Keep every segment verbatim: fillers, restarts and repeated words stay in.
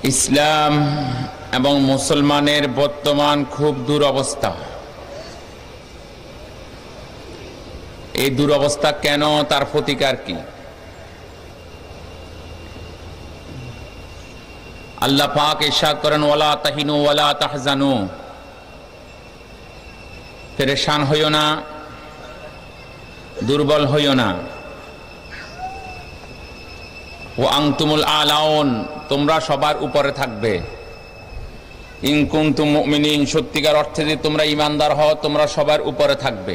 ইসলাম এবং মুসলমানের বর্তমান খুব দুরবস্থা। এই দুরবস্থা কেন, তার প্রতিকার কি? আল্লাহ পাক ইরশাদ করেন, ওয়ালা তাহিনু ওয়ালা তাহজানু, পেরেশান হইও না, দুর্বল হইও না। ও আনতুমুল আলাউন, তোমরা সবার উপরে থাকবে। ইন কুনতুম মুমিনিন, সত্যিকার অর্থে যে তোমরা ঈমানদার হও, তোমরা সবার উপরে থাকবে।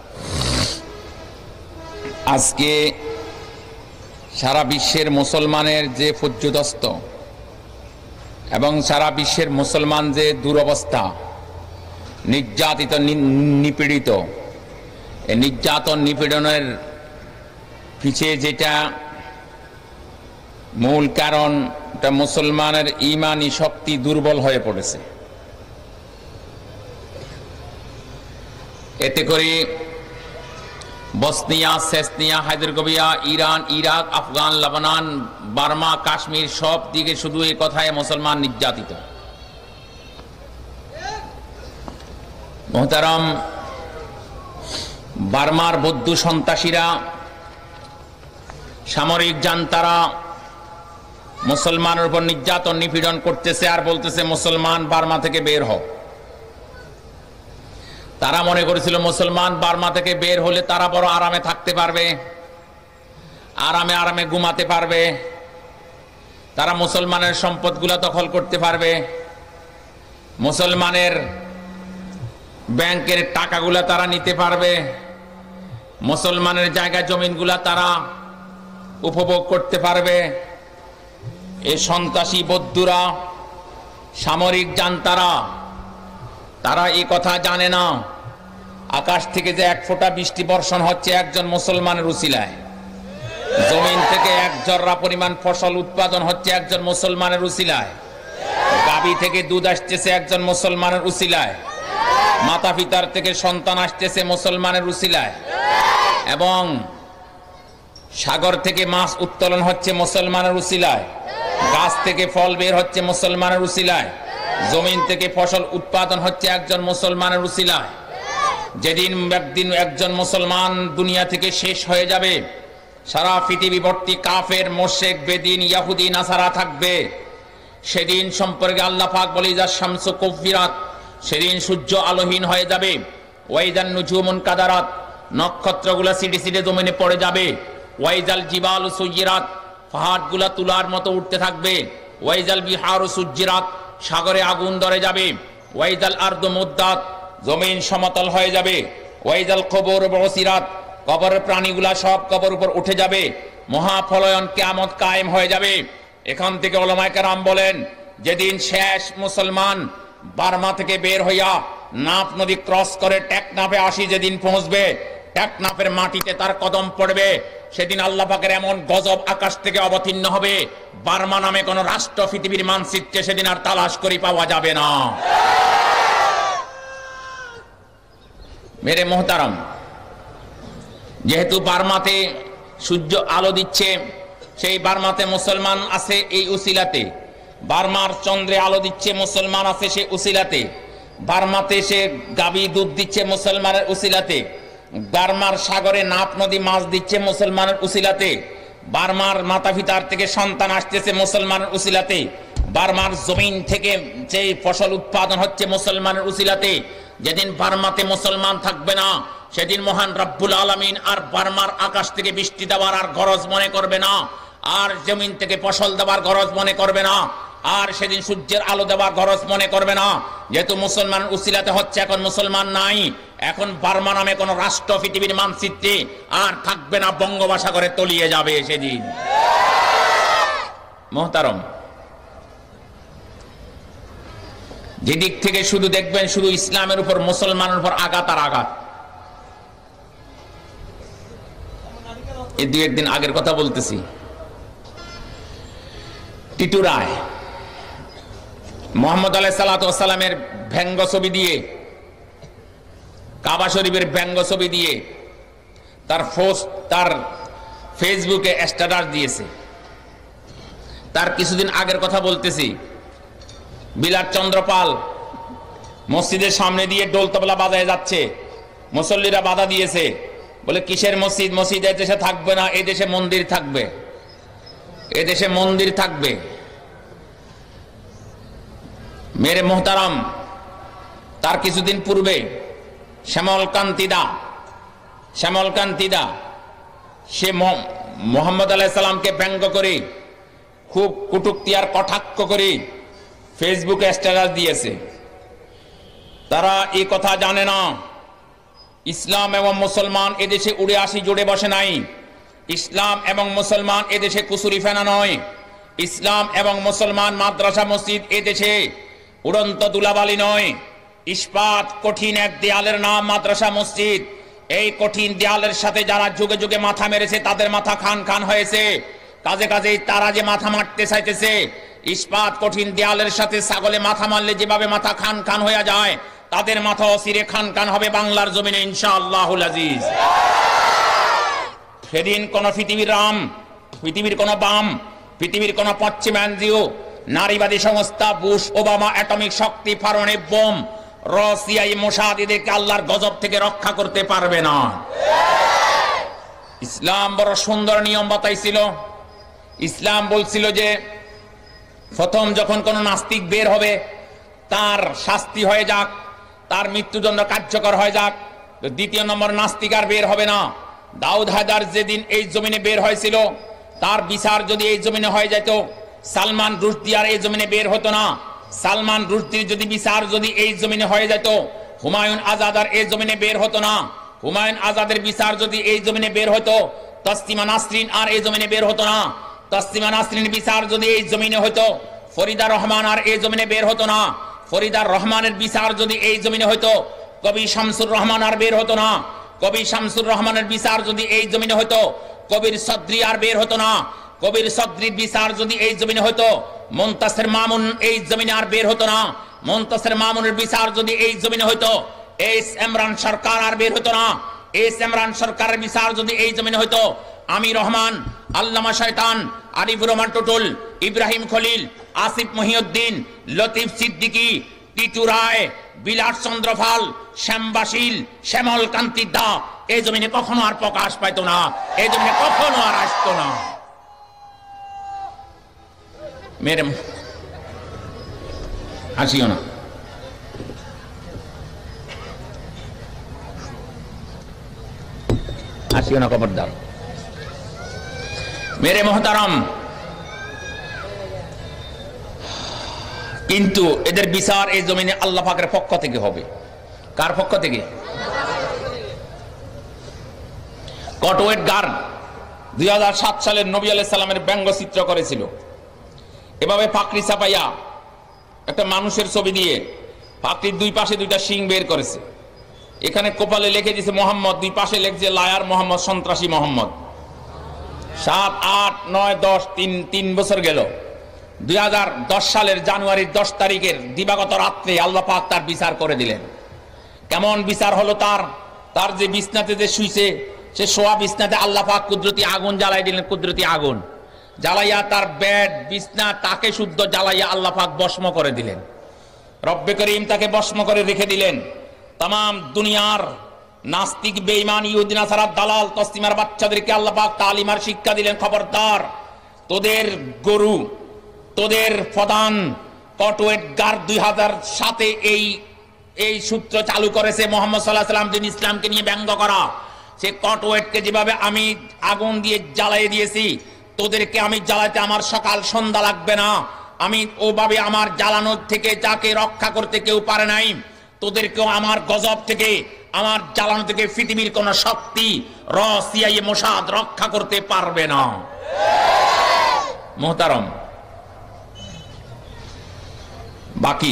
আজকে সারা বিশ্বের মুসলমানের যে পর্যুদস্ত এবং সারা বিশ্বের মুসলমান যে দুরবস্থা, নির্যাতিত নিপীড়িত, এই নির্যাতন নিপীড়নের পিছিয়ে যেটা মূল কারণ, এটা মুসলমানের ঈমানি শক্তি দুর্বল হয়ে পড়েছে। এতে করে Bosnia, Chechnya, Hyderabad, Iran, Iraq, Afghan, Lebanon, Burma, Kashmir সব দিকে শুধু এই কথায় মুসলমান নির্যাতিত। মোহতারাম, বার্মার বৌদ্ধ সন্ত্রাসীরা, সামরিক জান্তারা মুসলমানের উপর নির্যাতন নিপীড়ন করতেছে আর বলতেছে মুসলমান বার্মা থেকে বের হও। তারা মনে করেছিল মুসলমান বার্মা থেকে বের হলে তারা বড় আরামে থাকতে পারবে, আরামে আরামে ঘুমাতে পারবে, তারা মুসলমানের সম্পদগুলা দখল করতে পারবে, মুসলমানের ব্যাংকের টাকাগুলা তারা নিতে পারবে, মুসলমানের জায়গা জমিনগুলা তারা উপভোগ করতে পারবে। এই সন্ত্রাসী বৌদ্ধরা, সামরিক জান্তারা, তারা এই কথা জানে না আকাশ থেকে যে এক ফোঁটা বৃষ্টি বর্ষণ হচ্ছে একজন মুসলমানের উসিলায়, জমিন থেকে এক জর্রা পরিমাণ ফসল উৎপাদন হচ্ছে একজন মুসলমানের উসিলায়, গাভী থেকে দুধ আসতেছে একজন মুসলমানের উসিলায়, মাতা পিতার থেকে সন্তান আসতেছে মুসলমানের উসিলায়, এবং সাগর থেকে মাছ উত্তোলন হচ্ছে মুসলমানের উসিলায়, গাছ থেকে ফল বের হচ্ছে মুসলমানের উসিলায়, জমিন থেকে ফসল উৎপাদন হচ্ছে একজন মুসলমানের উসিলায়। যেদিন একদিন একজন মুসলমান দুনিয়া থেকে শেষ হয়ে যাবে, সারা পৃথিবী ভর্তি কাফের, মুশরিক, বেদিন, ইহুদি, নাসারা থাকবে। সেদিন সম্পর্কে আল্লাহ পাক বলে, যা শামসু কুফিরাত, সেদিন সূর্য আলোহীন হয়ে যাবে। ওয়াইদান নুজুমুন কাদারাত, নক্ষত্রগুলা সিডি সিডি জমিনে পড়ে যাবে। ওয়াইজাল জিবালু সুয়িরাত, পাহাড়গুলা তুলার মতো উঠতে থাকবে। ওয়াইজাল বিহারু সুজ্জিরাত, সাগরে আগুন ধরে যাবে। ওয়াইজাল আরদু মুদ্দাত, জমিন সমতল হয়ে যাবে। ওয়াইজাল কবর বসিরাত, কবরের প্রাণীগুলা সব কবর উপর উঠে যাবে। মহাফলয়ন, কিয়ামত কায়েম হয়ে যাবে। এখান থেকে উলামায়ে কেরাম বলেন, যেদিন শেষ মুসলমান বার্মা থেকে বের হইয়া নাফ নদী ক্রস করে টেকনাফে আসি যেদিন পৌঁছবে, টেকনাফের মাটিতে তার কদম পড়বে, সেদিন আল্লাহ পাকের এমন গজব আকাশ থেকে অবতীর্ণ হবে, বার্মা নামে কোন রাষ্ট্র পৃথিবীর মানচিত্রে সেদিন আর তালাশ করে পাওয়া যাবে না। মেরে মোহতারাম, যেহেতু বার্মাতে সূর্য আলো দিচ্ছে, সেই বার্মাতে মুসলমান আছে এই উসিলাতে। বার্মার চন্দ্রে আলো দিচ্ছে, মুসলমান আছে সেই উসিলাতে। বার্মাতে সে গাভী দুধ দিচ্ছে মুসলমানের উসিলাতে। বার্মার সাগরে নাফ নদী মাছ দিচ্ছে মুসলমানের উসিলাতে। বার্মার মাতা পিতার থেকে সন্তান আসতেছে মুসলমানের উসিলাতে। বার্মার জমিন থেকে যে ফসল উৎপাদন হচ্ছে মুসলমানের উসিলাতে। যেদিন বার্মাতে মুসলমান থাকবে না, সেদিন মহান রব্বুল আলামিন আর বার্মার আকাশ থেকে বৃষ্টি দেওয়ার আর গরজ মনে করবে না, আর জমিন থেকে ফসল দেওয়ার গরজ মনে করবে না, আর সেদিন সূর্যের আলো দেওয়ার গরজ মনে করবে না। যেহেতু মুসলমানের উসিলাতে হচ্ছে, এখন মুসলমান নাই, এখন বার্মা নামে কোন রাষ্ট্র পৃথিবীর মানচিত্রে আর থাকবে না, বঙ্গোপসাগরে তলিয়ে যাবে সেদিন। মোহতারম, যেদিক থেকে শুধু দেখবেন শুধু ইসলামের উপর, মুসলমানের উপর আঘাত আর আঘাত। এই দুই একদিন আগের কথা বলতেছি, টিটু রায় মুহাম্মদ আলাইহিস সালাতু ওয়াস সালামের ব্যঙ্গ ছবি দিয়ে, কাবা শরীফের ব্যঙ্গ ছবি দিয়ে তার পোস্ট, তার ফেসবুকে স্ট্যাটাস দিয়েছে। তার কিছুদিন আগের কথা বলতেছি, বিলাট চন্দ্র পাল মসজিদের সামনে দিয়ে ডোল তবলা বাজায় যাচ্ছে, মুসল্লিরা বাধা দিয়েছে, বলে কিসের মসজিদ? মসজিদ এই দেশে থাকবে না, এই দেশে মন্দির থাকবে, এ দেশে মন্দির থাকবে। মেরে মোহতারাম, তার কিছুদিন পূর্বে শ্যামলকান্তি দা শ্যামলকান্তি দা সে মোহাম্মদ আলাইহিস সালামকে ব্যঙ্গ করে, খুব কটূক্তি আর কটাক্ষ করে ফেসবুকে স্ট্যাটাস দিয়েছে। তারা এই কথা জানে না, ইসলাম এবং মুসলমান এদেশে উড়ে আসি জুড়ে বসে নাই। ইসলাম এবং মুসলমান এদেশে কুসুরি ফেনা নয়। ইসলাম এবং মুসলমান মাদ্রাসা মসজিদ এদেশে উড়ন্ত দুলাবালি নয়। ইস্পাত কঠিন এক দেয়ালের নাম মাদ্রাসা মসজিদ। এই কঠিন দেয়ালের সাথে যারা যুগে যুগে মাথা মেরেছে তাদের মাথা খান খান হয়েছে। কাজে কাজেই তারা যে মাথা মারতে চাইতেছে, ইস্পাত কঠিন দেয়ালের সাথে ছাগলে মাথা মারলে যেভাবে মাথা খান খান হয়ে যায়, তাদের মাথা অচিরে খান খান হবে বাংলার জমিনে ইনশাআল্লাহুল আজিজ। সেদিন কোন পৃথিবীর রাম, পৃথিবীর কোন বাম, পৃথিবীর কোন পশ্চিম এনজিও, নারীবাদী সংস্থা, বুশ ওবামা অ্যাটমিক শক্তি ফারনে বোম, রাশিয়াই মোসাদ এদেরকে আল্লাহর গজব থেকে রক্ষা করতে পারবে না। ইসলাম বড় সুন্দর নিয়ম বাতাইছিল। ইসলাম বলছিল যে প্রথম যখন কোন নাস্তিক বের হবে তার শাস্তি হয়ে যাক, তার মৃত্যুদণ্ড কার্যকর হয়ে যাক। দ্বিতীয় নম্বর নাস্তিক আর বের হবে না। দাউদ হায়দার যেদিন এই জমিনে বের হয়েছিল তার বিচার যদি এই জমিনে হয়ে যেত, সালমান রুশদি আর এই জমিনে বের হতো না। সালমান রুশদির যদি বিচার যদি এই জমিনে হয়ে যেত, হুমায়ুন আজাদ আর এই জমিনে বের হতো না। হুমায়ুন আজাদের বিচার যদি এই জমিনে বের হতো, তসলিমা নাসরিন আর এই জমিনে বের হতো না। তসলিমা নাসরিনের বিচার যদি এই জমিনে হতো, ফরিদা রহমান আর এই জমিনে বের হতো না। ফরিদার রহমানের বিচার যদি এই জমিনে হতো, কবি শামসুর রহমান আর বের হতো না। কবি শামসুর রহমানের বিচার যদি এই জমিনে হতো, কবির সদরি আর বের হতো না। কবির সদরির বিচার যদি এই জমিনে হতো, মুনতাসির মামুন এই জমিনে আর বের হতো না। মুনতাসির মামুনের বিচার যদি এই জমিনে হতো, এস ইমরান সরকার আর বের হতো না। এস ইমরান সরকারের বিচার যদি এই জমিনে হতো, আমি রহমান, আল্লামা শয়তান, আরিফুর রহমান টুটুল, ইব্রাহিম খলিল, আসিফ মহিউদ্দিন, লতিফ সিদ্দিকী, টিটু রায়, বিলাস চন্দ্র পাল, শ্যামবাসিল, শ্যামল কান্তি দা এই জমিনে কখনো আর প্রকাশ পাইতো না, এই জমিনে কখনো আর আসতো না। মেরে হাসিও না, হাসিও না, খবরদার। মেরে মোহতারাম, কিন্তু এদের বিচার এই জমিনে আল্লাহ পাকের পক্ষ থেকে হবে। কার পক্ষ থেকে? কটওয়েট গার্ড দুই হাজার সাত সালের নবী আলাইহিস সালামের ব্যঙ্গচিত্র করেছিল। এভাবে পাকড়ি চাপাইয়া একটা মানুষের ছবি দিয়ে পাকড়ির দুই পাশে দুইটা শিং বের করেছে। এখানে কপালে লিখে দিয়েছে মোহাম্মদ, দুই পাশে লিখছে লায়ার মোহাম্মদ, সন্ত্রাসী মোহাম্মদ। সাত আট নয় দশ তিন তিন বছর গেল। দুই হাজার দশ সালের জানুয়ারির দশ তারিখের দিবাগত রাত্রে আল্লাহ পাক তার বিচার করে দিলেন। কেমন বিচার হলো তার? তার যে বিছনাতে যে শুইছে, সে শোয়া বিছনাতে আল্লাহ পাক কুদরতি আগুন জ্বালাই দিলেন। কুদরতি আগুন জ্বালাইয়া তার বেড, বিছনা, তাকে শুদ্ধ জ্বালাইয়া আল্লাহ পাক ভস্ম করে দিলেন। রব্বে করিম তাকে ভস্ম করে রেখে দিলেন। তাম দুনিয়ার নাস্তিক, বেঈমান, ইহুদি, নাসারা, দালাল, তসলিমার বাচ্চাদেরকে আল্লাহ পাক তালিমার শিক্ষা দিলেন, খবরদার, তোদের গরু, তোদের প্রধান কটওয়েট গার্ড দুই হাজার সাতে এই এই সূত্র চালু করেছে মোহাম্মদ সাল্লাল্লাহু আলাইহি ওয়াসাল্লাম, যিনি ইসলামকে নিয়ে ব্যঙ্গ করা। সে কটওয়েটকে যেভাবে আমি আগুন দিয়ে জ্বালিয়ে দিয়েছি, তোদেরকে আমি জ্বালাতে আমার সকাল সন্ধ্যা লাগবে না। আমি ওভাবে আমার জ্বালানোর থেকে যাকে রক্ষা করতে কেউ পারে নাই, তোদেরকেও আমার গজব থেকে, আমার জ্বালানো থেকে পৃথিবীর কোন শক্তি, র সিআইএ মোসাদ রক্ষা করতে পারবে না। মোহতারম, বাকি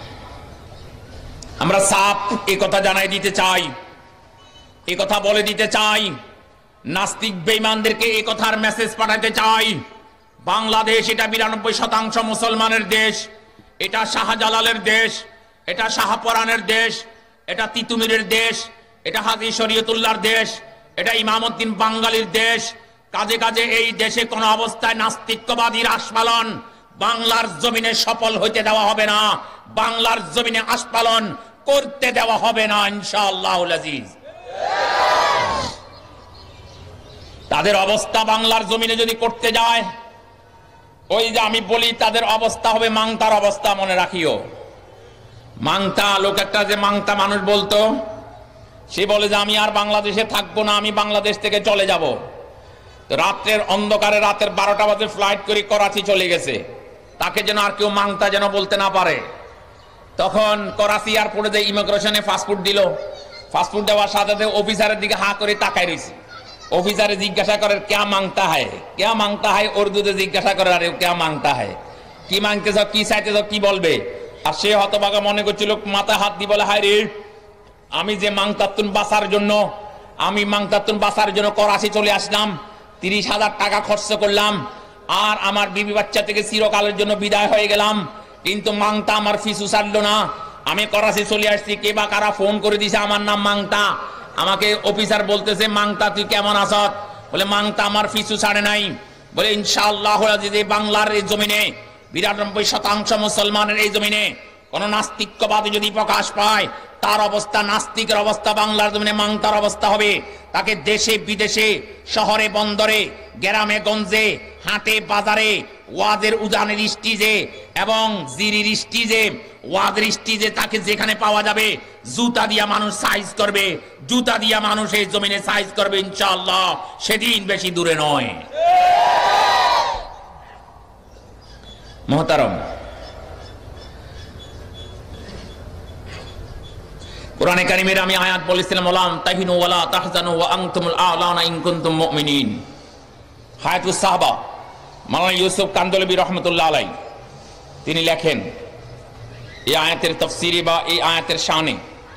আমরা সাফ এই কথা জানাই দিতে চাই, এই কথা বলে দিতে চাই, নাস্তিক বেঈমানদেরকে এই কথার মেসেজ পাঠাতে চাই। বাংলাদেশ এটা বিরানব্বই শতাংশ মুসলমানের দেশ, এটা শাহজালালের দেশ, এটা শাহপরানের দেশ, এটা তিতুমিরের দেশ, এটা হাজী শরীয়তুল্লাহর দেশ, এটা ইমামউদ্দিন বাঙ্গালীর দেশ। কাজে কাজে এই দেশে কোন অবস্থায় নাস্তিক্যবাদীর আস্ফালন, বাংলার জমিনে সফল হইতে দেওয়া হবে না, বাংলার জমিনে আস্ফালন করতে দেওয়া হবে না ইনশাআল্লাহুল আজিজ। তাদের অবস্থা বাংলার জমিনে যদি করতে যায়, ওই যে আমি বলি তাদের অবস্থা হবে মাংতার অবস্থা, মনে রাখিও। মাংতা লোক একটা যে মাংতা মানুষ বলতো, সে বলে যে আমি আর বাংলাদেশে থাকবো না, আমি বাংলাদেশ থেকে চলে যাব। তো রাত্রের অন্ধকারে রাতের বারোটা বাজে ফ্লাইট করে করাচি চলে গেছে, তাকে যেন আর কেউ মাংতা যেন বলতে না পারে। তখন করাচি এয়ারপোর্টে যে ইমিগ্রেশনে ফাস্টফুড দিল, ফাস্টফুড দেওয়ার সাথে সাথে অফিসারের দিকে হা করে তাকাই রয়েছে। অফিসারে জিজ্ঞাসা করে ক্যা মাংতা হয়, ক্যা মাংতা হয়, উর্দুতে জিজ্ঞাসা করে আরে ক্যা মাংতা হয়, কি মাংতেছ, কি চাইতেছ, কি বলবে। আর সে হতভাগা মনে করছিল, মাথা হাত দিয়ে বলে হায় রে, আমি যে মাংতাতুন বাঁচার জন্য আমি মাংতাতুন বাঁচার জন্য করাচি চলে আসলাম, তিরিশ হাজার টাকা খরচ করলাম, আর আমার বিবি বাচ্চা থেকে চিরকালের জন্য বিদায় হয়ে গেলাম, কিন্তু মাংতা আমার ফিসু ছাড়লো না। আমি করাচি চলে আসছি, কে বা কারা ফোন করে দিছে আমার নাম মাংতা। আমাকে অফিসার বলতেছে মাংতা তুই কেমন আছত, বলে মাংতা আমার ফিসু ছাড়ে নাই। বলে ইনশাআল্লাহ যে বাংলার এই জমিনে বিরানব্বই শতাংশ মুসলমানের এই জমিনে কোন নাস্তিক্যবাদী যদি প্রকাশ পায়, তার অবস্থা নাস্তিকের অবস্থা বাংলার জমিনে মাংতার অবস্থা হবে। তাকে দেশে বিদেশে, শহরে বন্দরে, গ্রামে গঞ্জে, হাটে বাজারে, ওয়াজের উজানের স্টিজে এবং জিরির স্টিজে, ওয়াজের স্টিজে তাকে যেখানে পাওয়া যাবে জুতা দিয়া মানুষ সাইজ করবে, জুতা দিয়া মানুষ এই জমিনে সাইজ করবে ইনশাআল্লাহ। সেদিন বেশি দূরে নয়। মুহতারাম, কোরআনে কারীমের আমি আয়াত বলেছিলাম, ওয়ালাম তাহিনু ওয়ালা তাহজানু ওয়া আনতুমুল আ'লাউনা ইন কুনতুম মুমিনিন। হায়াতুস সাহাবা মাওলানা ইউসুফ কান্দলবী রহমাতুল্লাহ আলাইহি তিনি লেখেন এই আয়াতের তাফসীরে বা এই আয়াতের শানে,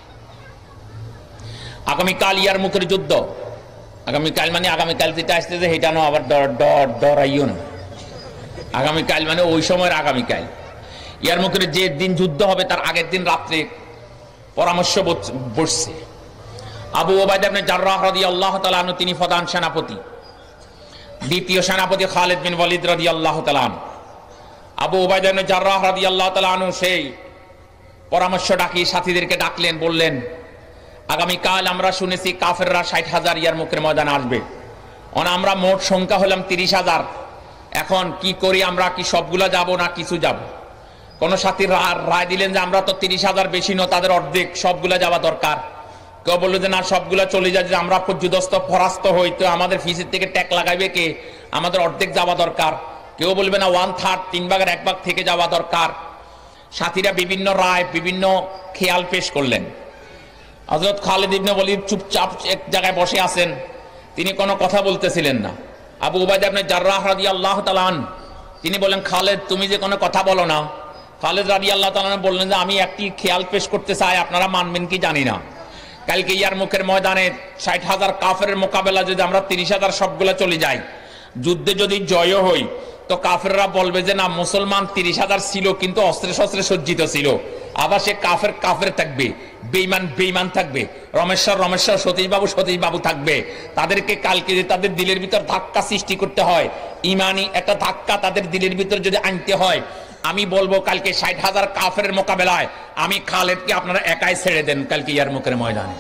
আগামীকাল ইয়ারমুকের যুদ্ধ, আগামীকাল মানে আগামীকাল যেটা আসতেছে সেটা না, আবার ডর ডর ডরাইও না। আগামীকাল মানে ওই সময়ের আগামীকাল। ইয়ারমুকের যে দিন যুদ্ধ হবে তার আগের দিন রাত্রে পরামর্শ বসছে। আবু উবাইদা ইবনে জাররাহ রাদিয়াল্লাহু তাআলা আনহু তিনি প্রধান সেনাপতি, দ্বিতীয় সেনাপতি খালিদ বিন ওয়ালিদ রাদিয়াল্লাহু তাআলা আনহু। আবু উবাইদা ইবনে জাররাহ রাদিয়াল্লাহু তাআলা আনহু সেই পরামর্শ ডাকি সাথীদেরকে ডাকলেন, বললেন আগামীকাল আমরা শুনেছি কাফেররা ষাট হাজার ইয়ারমুকের ময়দানে আসবে, আমরা মোট সংখ্যা হলাম তিরিশ হাজার। এখন কি করি আমরা, কি সবগুলা যাব না কিছু যাব? কোন সাথী রায় দিলেন যে আমরা তো তিরিশ হাজার বেশি নয়, তাদের অর্ধেক, সবগুলা যাওয়া দরকার। কেউ বললো যে না সবগুলা চলে যায়, যে আমরা যুদ্ধস্থ পরাস্ত হই তো আমাদের ফিসের থেকে ট্যাক লাগাইবে কে, আমাদের অর্ধেক যাওয়া দরকার। কেউ বলবে না ওয়ান থার্ড, তিন ভাগের এক ভাগ থেকে যাওয়া দরকার। সাথীরা বিভিন্ন রায়, বিভিন্ন খেয়াল পেশ করলেন। হযরত খালিদ ইবনে ওয়ালিদ চুপচাপ এক জায়গায় বসে আছেন, তিনি কোনো কথা বলতেছিলেন না। আবু উবাইদা ইবনে জাররাহ রাদিয়াল্লাহু তাআলা আনহু তিনি বলেন, খালিদ তুমি যে কোনো কথা বলো না। খালিদ রাদিয়াল্লাহু তাআলা আনহু বললেন যে আমি একটি খেয়াল পেশ করতে চাই, আপনারা মানবেন কি জানি না। কালকে ইয়ারমুকের ময়দানে ষাট হাজার কাফেরের মোকাবেলা যদি আমরা তিরিশ হাজার সবগুলা চলে যাই, যুদ্ধে যদি জয় হই, তো কাফেররা বলবে যে না মুসলমান তিরিশ হাজার ছিল কিন্তু অস্ত্রে শস্ত্রে সজ্জিত ছিল। আবার সে কাফের কাফের থাকবে, বেঈমান বেঈমান থাকবে, রমেশ্বর রমেশ্বর, সতীশ বাবু সতীশ বাবু থাকবে। তাদেরকে কালকে যে তাদের দিলের ভিতর ধাক্কা সৃষ্টি করতে হয়, ইমানি একটা ধাক্কা তাদের দিলের ভিতর যদি আনতে হয়, আমি বলবো কালকে ষাট হাজার কাফের মোকাবেলায় আমি খালেদকে আপনারা একাই ছেড়ে দেন। কালকে ইয়ারমুকের ময়দানে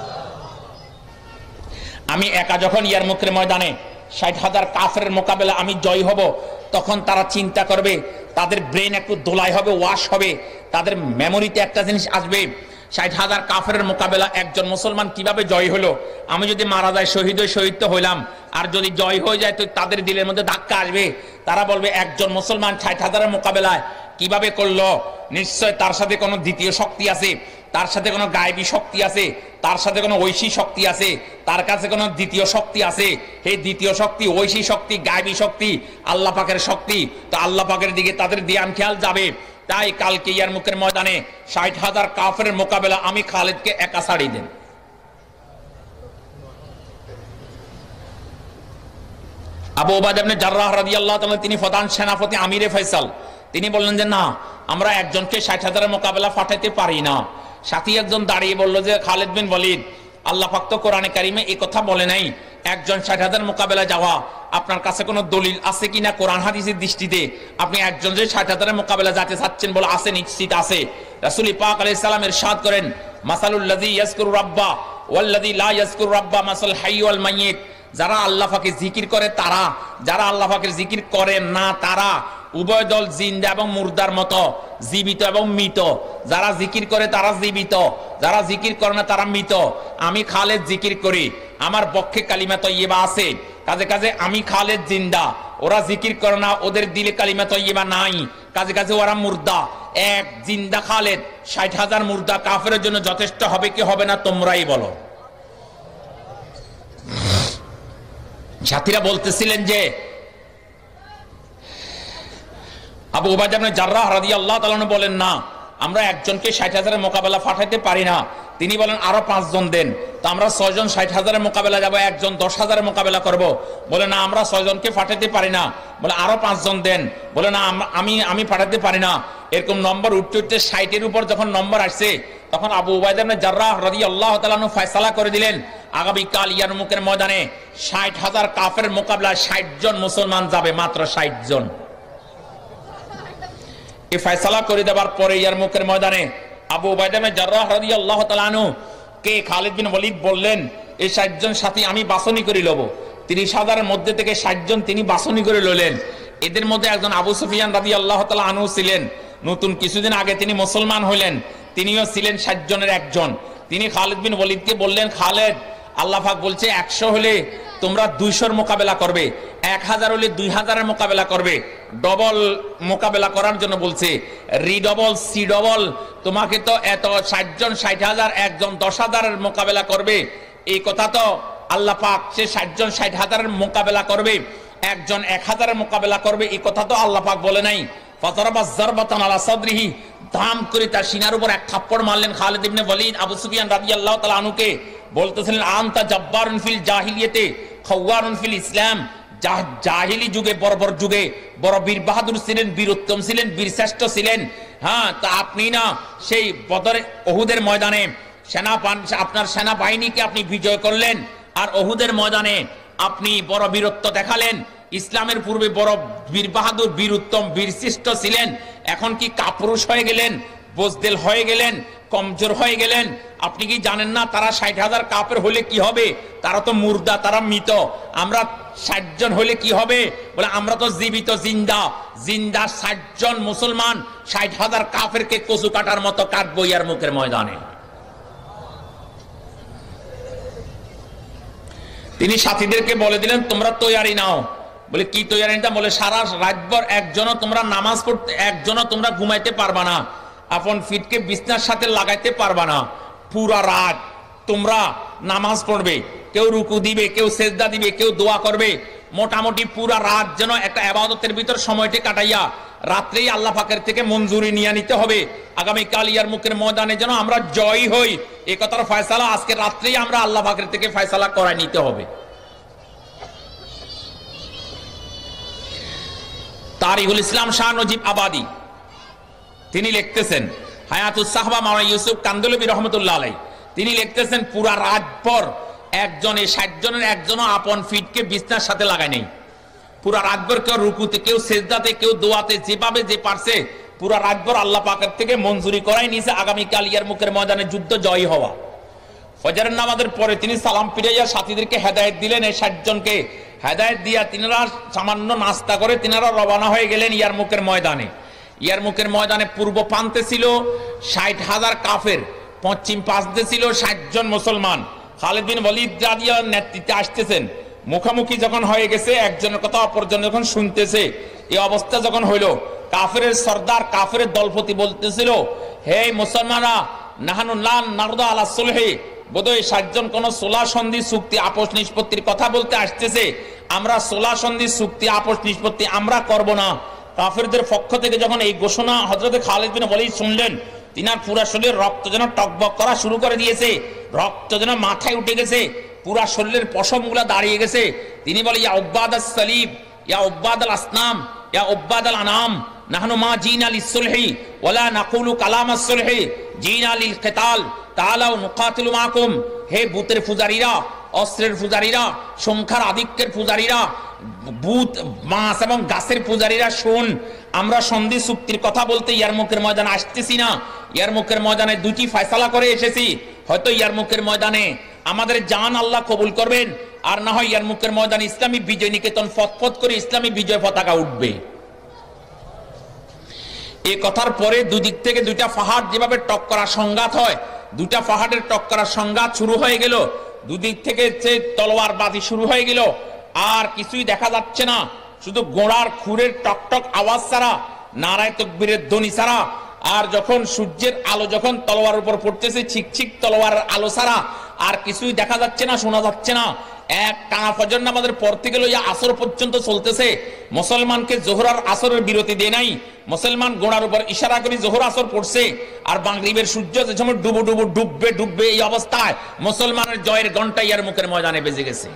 আমি একা যখন ইয়ারমুকের ময়দানে ষাট হাজার কাফের মোকাবেলা আমি জয় হব, তখন তারা চিন্তা করবে, তাদের ব্রেন একটু দোলাই হবে, ওয়াশ হবে, তাদের মেমোরিতে একটা জিনিস আসবে, ষাট হাজার কাফের মোকাবেলা একজন মুসলমান কিভাবে জয় হলো। আমি যদি মারা যায় শহীদ হয়ে শহীদ তো হইলাম, আর যদি জয় হয়ে যায় তো তাদের দিলের মধ্যে ধাক্কা আসবে। তারা বলবে একজন মুসলমান ষাট হাজারের মোকাবেলায় কিভাবে করলো, নিশ্চয় তার সাথে কোনো দ্বিতীয় শক্তি আছে, তার সাথে কোনো গায়েবী শক্তি আছে, তার সাথে কোনো ঐশী শক্তি আছে, তার কাছে কোনো দ্বিতীয় শক্তি আছে। এই দ্বিতীয় শক্তি, ঐশী শক্তি, গায়েবী শক্তি, আল্লাহ পাকের শক্তি, তো আল্লাহ পাকের দিকে তাদের ধ্যান খেয়াল যাবে। তাই কালকে ইয়ারমুকের ময়দানে ষাট হাজার কাফের মোকাবেলা আমি খালিদকে একা ছাড়িয়ে দেন। আবু উবাইদা ইবনে জাররাহ রাদিয়াল্লাহু তাআলা তিনি প্রধান সেনাপতি, আমিরে ফয়সাল, তিনি বললেন যে না আমরা একজনকে ষাট হাজারের মোকাবেলা পাঠাইতে পারি না। সাথী একজন দাঁড়িয়ে বলল যে খালিদ বিন ওয়ালিদ, আল্লাহ পাক তো কোরআনে কারিমে এই কথা বলে নাই একজন ষাট হাজার মোকাবেলা যাওয়া আপনার কাছে কোনো দলিল আছে কিনা কোরআন হাদিসের দৃষ্টিতে? আপনি একজন যে ষাট হাজারের মোকাবেলা যাতে চাচ্ছেন বলে আছে, নিশ্চিত আছে। রাসূল পাক আলাইহিস সালাম ইরশাদ করেন, মাসালুল্লাযী ইয়াজকুরু রাব্বা ওয়াল্লাযী লা ইয়াজকুরু রাব্বা মাসাল হাইয়্যি ওয়াল মাইয়িত। যারা আল্লাহ পাকের জিকির করে তারা, যারা আল্লাহ পাকের জিকির করে না তারা, উভয় দল জিন্দা এবং মুর্দার মতো, জীবিত এবং মৃত। যারা জিকির করে তারা জীবিত, যারা জিকির করে না তারা মৃত। আমি খালেদ জিকির করি, আমার পক্ষে কালিমা তয়্যিবা আছে, কাজে কাজে আমি খালেদ জিন্দা। ওরা জিকির করে না, ওদের দিলে কালিমা তয়্যিবা নাই, কাজে কাজে ওরা মুর্দা। এক জিন্দা খালেদ ষাট হাজার মুর্দা কাফেরের জন্য যথেষ্ট হবে কি হবে না তোমরাই বলো। সাথীরা বলতেছিলেন যে আবু উবাইদা ইবনে জাররাহ রাদিয়াল্লাহু তাআলা আনহু বলেন, না আমরা একজনকে ষাট হাজারের মোকাবেলা পাঠাইতে পারি না। তিনি বলেন আরো পাঁচজন দেন। তো আমরা ছয়জন ষাট হাজারের মোকাবেলা যাব, একজন দশ হাজারের মোকাবেলা করব। বলে না আমরা ছয়জনকে পাঠাইতে পারি না। বলে আরো পাঁচজন দেন। বলে না আমি আমি পাঠাতে পারি না। এরকম নম্বর উঠতে উঠতে ষাটের উপর যখন নম্বর আসছে তখন আবু উবাইদা ইবনে জাররাহ রাদিয়াল্লাহু তাআলা আনহু ফয়সালা করে দিলেন, আগামীকাল ইয়ারমুকের ময়দানে ষাট হাজার কাফের মোকাবেলায় ষাট জন মুসলমান যাবে, মাত্র ষাট জন। এই ফয়সালা করে দেওয়ার পরে ইয়ারমুকের ময়দানে আবু উবাইদা ইবনে জাররাহ রাদিয়াল্লাহু তাআলা আনহু কে খালিদ বিন ওয়ালিদ বললেন, এই ষাট জন সাথী আমি বাছনি করে লব। ত্রিশ হাজারের মধ্যে থেকে ষাট জন তিনি বাছনি করে লইলেন। এদের মধ্যে একজন আবু সুফিয়ান রাদিয়াল্লাহু তাআলা আনহু ছিলেন, নতুন কিছুদিন আগে তিনি মুসলমান হইলেন, তিনিও ছিলেন ষাট জনের একজন। তিনি খালিদ বিন ওয়ালিদকে বললেন, খালেদ আল্লাহ পাক বলছে একশো হলে তোমরা দুইশোর মোকাবেলা করবে, এক হাজার হলে দুই হাজারের মোকাবেলা করবে। ডবল মোকাবেলা করার জন্য বলছে, রিডবল সি ডবল। তোমাকে তো এত ষাট জন ষাট হাজার, একজন দশ হাজারের মোকাবেলা করবে, এই কথা তো আল্লাহ পাক সে ষাট জন ষাট হাজারের মোকাবেলা করবে, একজন এক হাজারের মোকাবেলা করবে, এই কথা তো আল্লাহ পাক বলে নাই। ফাতারাবা যারবাতান আলা সাদরিহি, ধাম করে তার সিনার উপর এক থাপ্পড় মারলেন খালিদ ইবনে ওয়ালিদ আবু সুফিয়ান রাদিয়াল্লাহু তাআলা আনহুকে। বলতেছিলেন, আনতা জাব্বারুন ফিল জাহিলিয়াতে খাওয়ারুন ফিল ইসলাম। জাহিলি যুগে, বর্বর যুগে বড় বীর বাহাদুর ছিলেন, বীরোত্তম ছিলেন, বীরশ্রেষ্ঠ ছিলেন। হ্যাঁ, তা আপনি না সেই বদরে ওহুদের ময়দানে সেনা আপনার সেনাবাহিনীকে আপনি বিজয় করলেন, আর ওহুদের ময়দানে আপনি বড় বীরত্ব দেখালেন। ইসলামের পূর্বে বড় বীর বাহাদুর, বীরোত্তম, বীরশ্রেষ্ঠ ছিলেন। এখন কি কাপুরুষ হয়ে গেলেন, বজদেল হয়ে গেলেন, কমজোর হয়ে গেলেন? আপনি কি জানেন না তারা ষাট হাজার কাফের হলে কি হবে? তারা তো মুর্দা, তারা মৃত। আমরা ষাট জন হলে কি হবে? বলে আমরা তো জীবিত, জিন্দা। জিন্দা ষাট জন মুসলমান ষাট হাজার কাফেরকে কচু কাটার মতো কাটবো ইয়ারমুকের ময়দানে। তিনি সাথীদেরকে বলে দিলেন, তোমরা তৈয়ারি নাও। বলে কি তৈয়ারি নিতে? বলে সারা রাতভর একজনও তোমরা নামাজ পড়তে, একজনও তোমরা ঘুমাইতে পারবা না, আপন ফিটকে বিছনার সাথে লাগাইতে পারবা না। পুরা রাত তোমরা নামাজ পড়বে, কেউ রুকু দিবে, কেউ সেজদা দিবে, কেউ দোয়া করবে। মোটামুটি পুরা রাত যেন একটা ইবাদতের ভিতর সময়টি কাটাইয়া রাত্রেই আল্লাহ পাকের থেকে মঞ্জুরি নিয়ে নিতে হবে। আগামী কাল ইয়ারমুকের ময়দানে যেন আমরা জয়ী হই, এই কথার ফয়সালা আজকে রাত্রেই আমরা আল্লাহ পাকের থেকে ফয়সালা করাই নিতে হবে। তারিকুল ইসলাম শাহ নজিব আবাদি তিনি লিখতেছেন, হায়াতুস সাহবা মাওলানা ইউসুফ কান্দলবি রহমতুল্লাহ আলাইহি তিনি লিখতেছেন, পুরা রাত পর একজনে ষাট জনের একজনও আপন ফিটকে বিছনার সাথে লাগায় নেই। পুরা রাতভর কেউ রুকুতে, কেউ সেজদাতে, কেউ দোয়াতে, যেভাবে যে পারছে পুরা রাতভর আল্লাহ পাকের থেকে মঞ্জুরি করাই নিয়েছে আগামীকাল ইয়ারমুকের ময়দানে যুদ্ধ জয়ী হওয়া। ফজরের নামাজের পরে তিনি সালাম ফিরাইয়া সাথীদেরকে হেদায়েত দিলেন। এই ষাট জনকে হেদায়েত দিয়া তিনারা সামান্য নাস্তা করে তিনারা রওনা হয়ে গেলেন ইয়ারমুকের ময়দানে। ইয়ারমুকের ময়দানে পূর্ব প্রান্তে ছিল ষাট হাজার কাফের, পশ্চিম প্রান্তে ছিল ষাট জন মুসলমান। খালিদ বিন ওয়ালিদ রাদিয়াল্লাহু নেতৃত্বে আসতেছেন। মুখামুখি যখন হয়ে গেছে, একজনের কথা অপরজন যখন শুনতেছে, এই অবস্থা যখন হইল, কাফেরের সর্দার কাফেরের দলপতি বলতেছিল, হে মুসলমানরা, নাহানু লা নারদা আলা সুলহি, বোধহয় ষাটজন কোন সোলা সন্ধি চুক্তি আপোষ নিষ্পত্তির কথা বলতে আসতেছে। আমরা সোলা সন্ধি চুক্তি আপোষ নিষ্পত্তি আমরা করব না। কাফেরদের পক্ষ থেকে যখন এই ঘোষণা হযরত খালিদ বিন ওয়ালিদ শুনলেন, তিনার পুরা শরীরের রক্ত যেন টকবক করা শুরু করে দিয়েছে, রক্ত যেন মাথায় উঠে গেছে, পুরা শরীরের পশমগুলা দাঁড়িয়ে গেছে। তিনি বলে, ইয়া উব্বাদাস সালিব, ইয়া উব্বাদাল আসনাম, ইয়া উব্বাদাল আনাম, নাহনু মা জিনা লিসসুলহি ওয়ালা নাকুলু কালামাস সুলহি, জিনা লিল কিতাল, তাআলাউ নুকাতিলু মাকুম। হে বুতের পূজারীরা, অস্ত্রের পূজারীরা, সংখ্যার আধিক্যের পূজারীরা, ভূত মাছ এবং গাছের পূজারীরা, শুন, আমরা সন্ধি চুক্তির কথা বলতে ইয়ারমুকের ময়দানে আসতেছি না। ইয়ারমুকের ময়দানে দুটি ফয়সালা করে এসেছি। হয়তো ইয়ারমুকের ময়দানে আমাদের জান আল্লাহ কবুল করবেন, আর না হয় ইয়ারমুকের ময়দানে ইসলামী বিজয় নিকেতন ফতফত করে ইসলামী বিজয় পতাকা উঠবে। এই কথার পরে দুদিক থেকে দুইটা পাহাড় যেভাবে টক করার সংঘাত হয়, দুইটা পাহাড়ের টক করার সংঘাত শুরু হয়ে গেল। দুদিক থেকে যে তলোয়ার বাজি শুরু হয়ে গেল, আর কিছুই দেখা যাচ্ছে না, শুধু গোড়ার খুরের টকটক আওয়াজ ছাড়া, নারায়ে তাকবীরের ধ্বনি ছাড়া। আর যখন সূর্যের আলো যখন তলোয়ারের উপর পড়তেছে, ছিকছিক তলোয়ারের আলো ছাড়া আর কিছুই দেখা যাচ্ছে না, শোনা যাচ্ছে না। এক টানা ফজর নামাজের পর থেকে লইয়া আসর পর্যন্ত চলতেছে। মুসলমানকে জোহর আর আসরের বিরতি দেয় নাই। মুসলমান গোড়ার উপর ইশারা করে জোহর আসর পড়ছে, আর মাগরিবের সূর্য যে সময় ডুবু ডুবু ডুববে ডুববে, এই অবস্থায় মুসলমানের জয়ের ঘন্টা ইয়ারমুকের ময়দানে বেজে গেছে।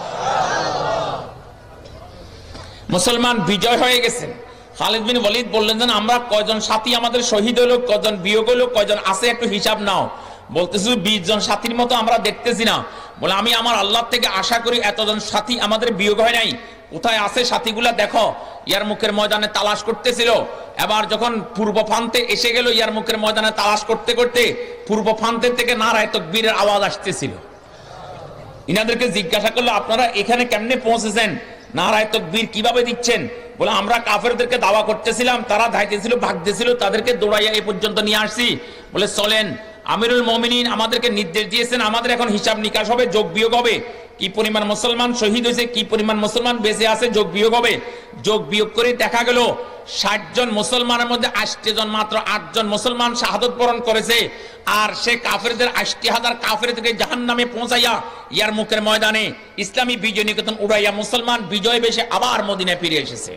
মুসলমান বিজয় হয়ে গেছে। খালিদ বিন ওয়ালিদ বললেন যে আমরা কয়জন সাথী আমাদের শহীদ হলো, কয়জন বিয়োগ হলো, কয়জন আছে একটু হিসাব নাও। বলতেছি বিশ জন সাথীর মতো আমরা দেখতেছি না। বলে আমি আমার আল্লাহ থেকে আশা করি এতজন সাথী আমাদের বিয়োগ হয় নাই। কোথায় আছে সাথীগুলা দেখো। ইয়ারমুকের ময়দানে তালাশ করতেছিল। এবার যখন পূর্ব প্রান্তে এসে গেল, ইয়ারমুকের ময়দানে তালাশ করতে করতে পূর্ব প্রান্তের থেকে নারায়ে তাকবীরের আওয়াজ আসতেছিল। ইনাদেরকে জিজ্ঞাসা করলো আপনারা এখানে কেমনে পৌঁছেছেন, নারায়ে তাকবীর কিভাবে দিচ্ছেন? বলে আমরা কাফেরদেরকে দাওয়া করতেছিলাম, তারা ধাইতেছিল, ভাগতেছিল, তাদেরকে দৌড়াইয়া এই পর্যন্ত নিয়ে আসছি। বলে চলেন, আমিরুল মুমিনিন আমাদেরকে নির্দেশ দিয়েছেন, আমাদের এখন হিসাব নিকাশ হবে, যোগ বিয়োগ হবে। কি পরিমাণ মুসলমান শহীদ হয়েছে, কি পরিমাণ মুসলমান বেঁচে আছে, যোগ বিয়োগ হবে। যোগ বিয়োগ করে দেখা গেল ষাট জন মুসলমানের মধ্যে আশি জন মাত্র আট জন মুসলমান শাহাদত বরণ করেছে। আর সে কাফেরদের আশি হাজার কাফেরদেরকে জাহান্নামে পৌঁছাইয়া ইয়ারমুকের ময়দানে ইসলামী বিজয় নিকেতন উড়াইয়া মুসলমান বিজয় বেশে আবার মদিনায় ফিরে এসেছে।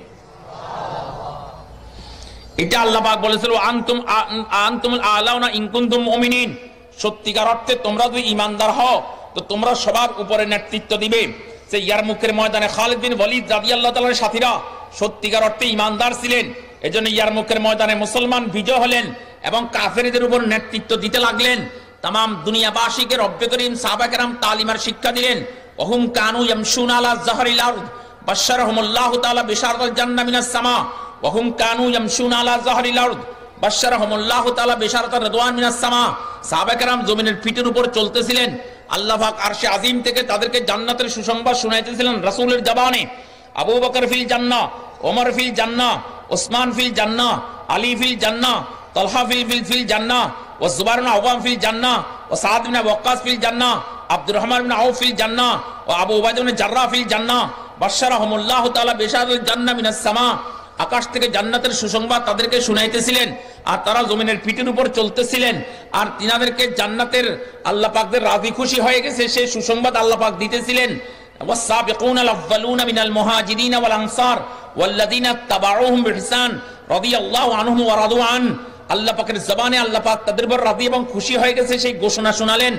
এটা আল্লাহ পাক বলেছিল আনতুম আনতুমুল আলাউনা ইন কুনতুম মুমিনিন, সত্যিকার অর্থে তোমরা যদি ঈমানদার হও তো তোমরা সবার উপরে নেতৃত্ব দিবে। সেই ইয়ারমুকের ময়দানে খালিদ বিন ওয়ালিদ রাদিয়াল্লাহু তাআলার সাথীরা সত্যিকার অর্থে ঈমানদার ছিলেন। এজন্য ইয়ারমুকের ময়দানে মুসলমান বিজয় হলেন এবং কাফেরদের উপর নেতৃত্ব দিতে লাগলেন। তামাম দুনিয়াবাসীকে রব্বে করিম সাহাবায়ে কেরাম তালিমার শিক্ষা দিলেন। ওহুম কানু ইয়ামশুনা আলা যাহরিল আরদ বাশশারাহুমুল্লাহু তাআলা বিশারাতাল জান্নাহ মিনাস সামা ওহুম কানু ইয়ামশুনা আলা যাহরিল আরদ বাশশারাহুমুল্লাহু তাআলা বিশারাতার রিদওয়ান মিনাস সামা। সাহাবায়ে কেরাম জমিনের পিঠের উপর চলতেছিলেন। আল্লাহ পাক আরশে আজিম থেকে তাদেরকে জান্নাতের সুসংবাদ শুনাইতেছিলেন রাসূলের জবানে। আবু বকর ফিল জান্নাহ, ওমর ফিল জান্নাহ, ওসমান ফিল জান্নাহ, আলী ফিল জান্নাহ, তালহা ফিল ফিল ফিল জান্নাহ, ও যুবাইর বিন আওয়াম ফিল জান্নাহ, ও সাদ বিন ওয়াক্কাস ফিল জান্নাহ, আব্দুর রহমান বিন আউফ ফিল জান্নাহ, ও আবু উবাইদা বিন জাররাহ ফিল জান্নাহ। বাশশারাহুমুল্লাহু তাআলা বিশারাতাল জান্নাহ মিনাস সামা। আকাশ থেকে জান্নাতের সুসংবাদ তাদেরকে শুনাইতেছিলেন, আর তারা জমিনের পিঠের উপর চলতেছিলেন। আর তিনাদেরকে জান্নাতের আল্লাহ পাকদের রাজি খুশি হয়ে গেছে সেই সুসংবাদ আল্লাহ পাক দিতেছিলেন। والسابقون الأولون من المهاجرين والأنصار والذين اتبعوهم بإحسان رضي الله عنهم ورضوا عنه। আল্লাহ পাকের জবানে আল্লাহ পাক তাদের উপর রাজি এবং খুশি হয়ে গেছে সেই ঘোষণা শোনালেন।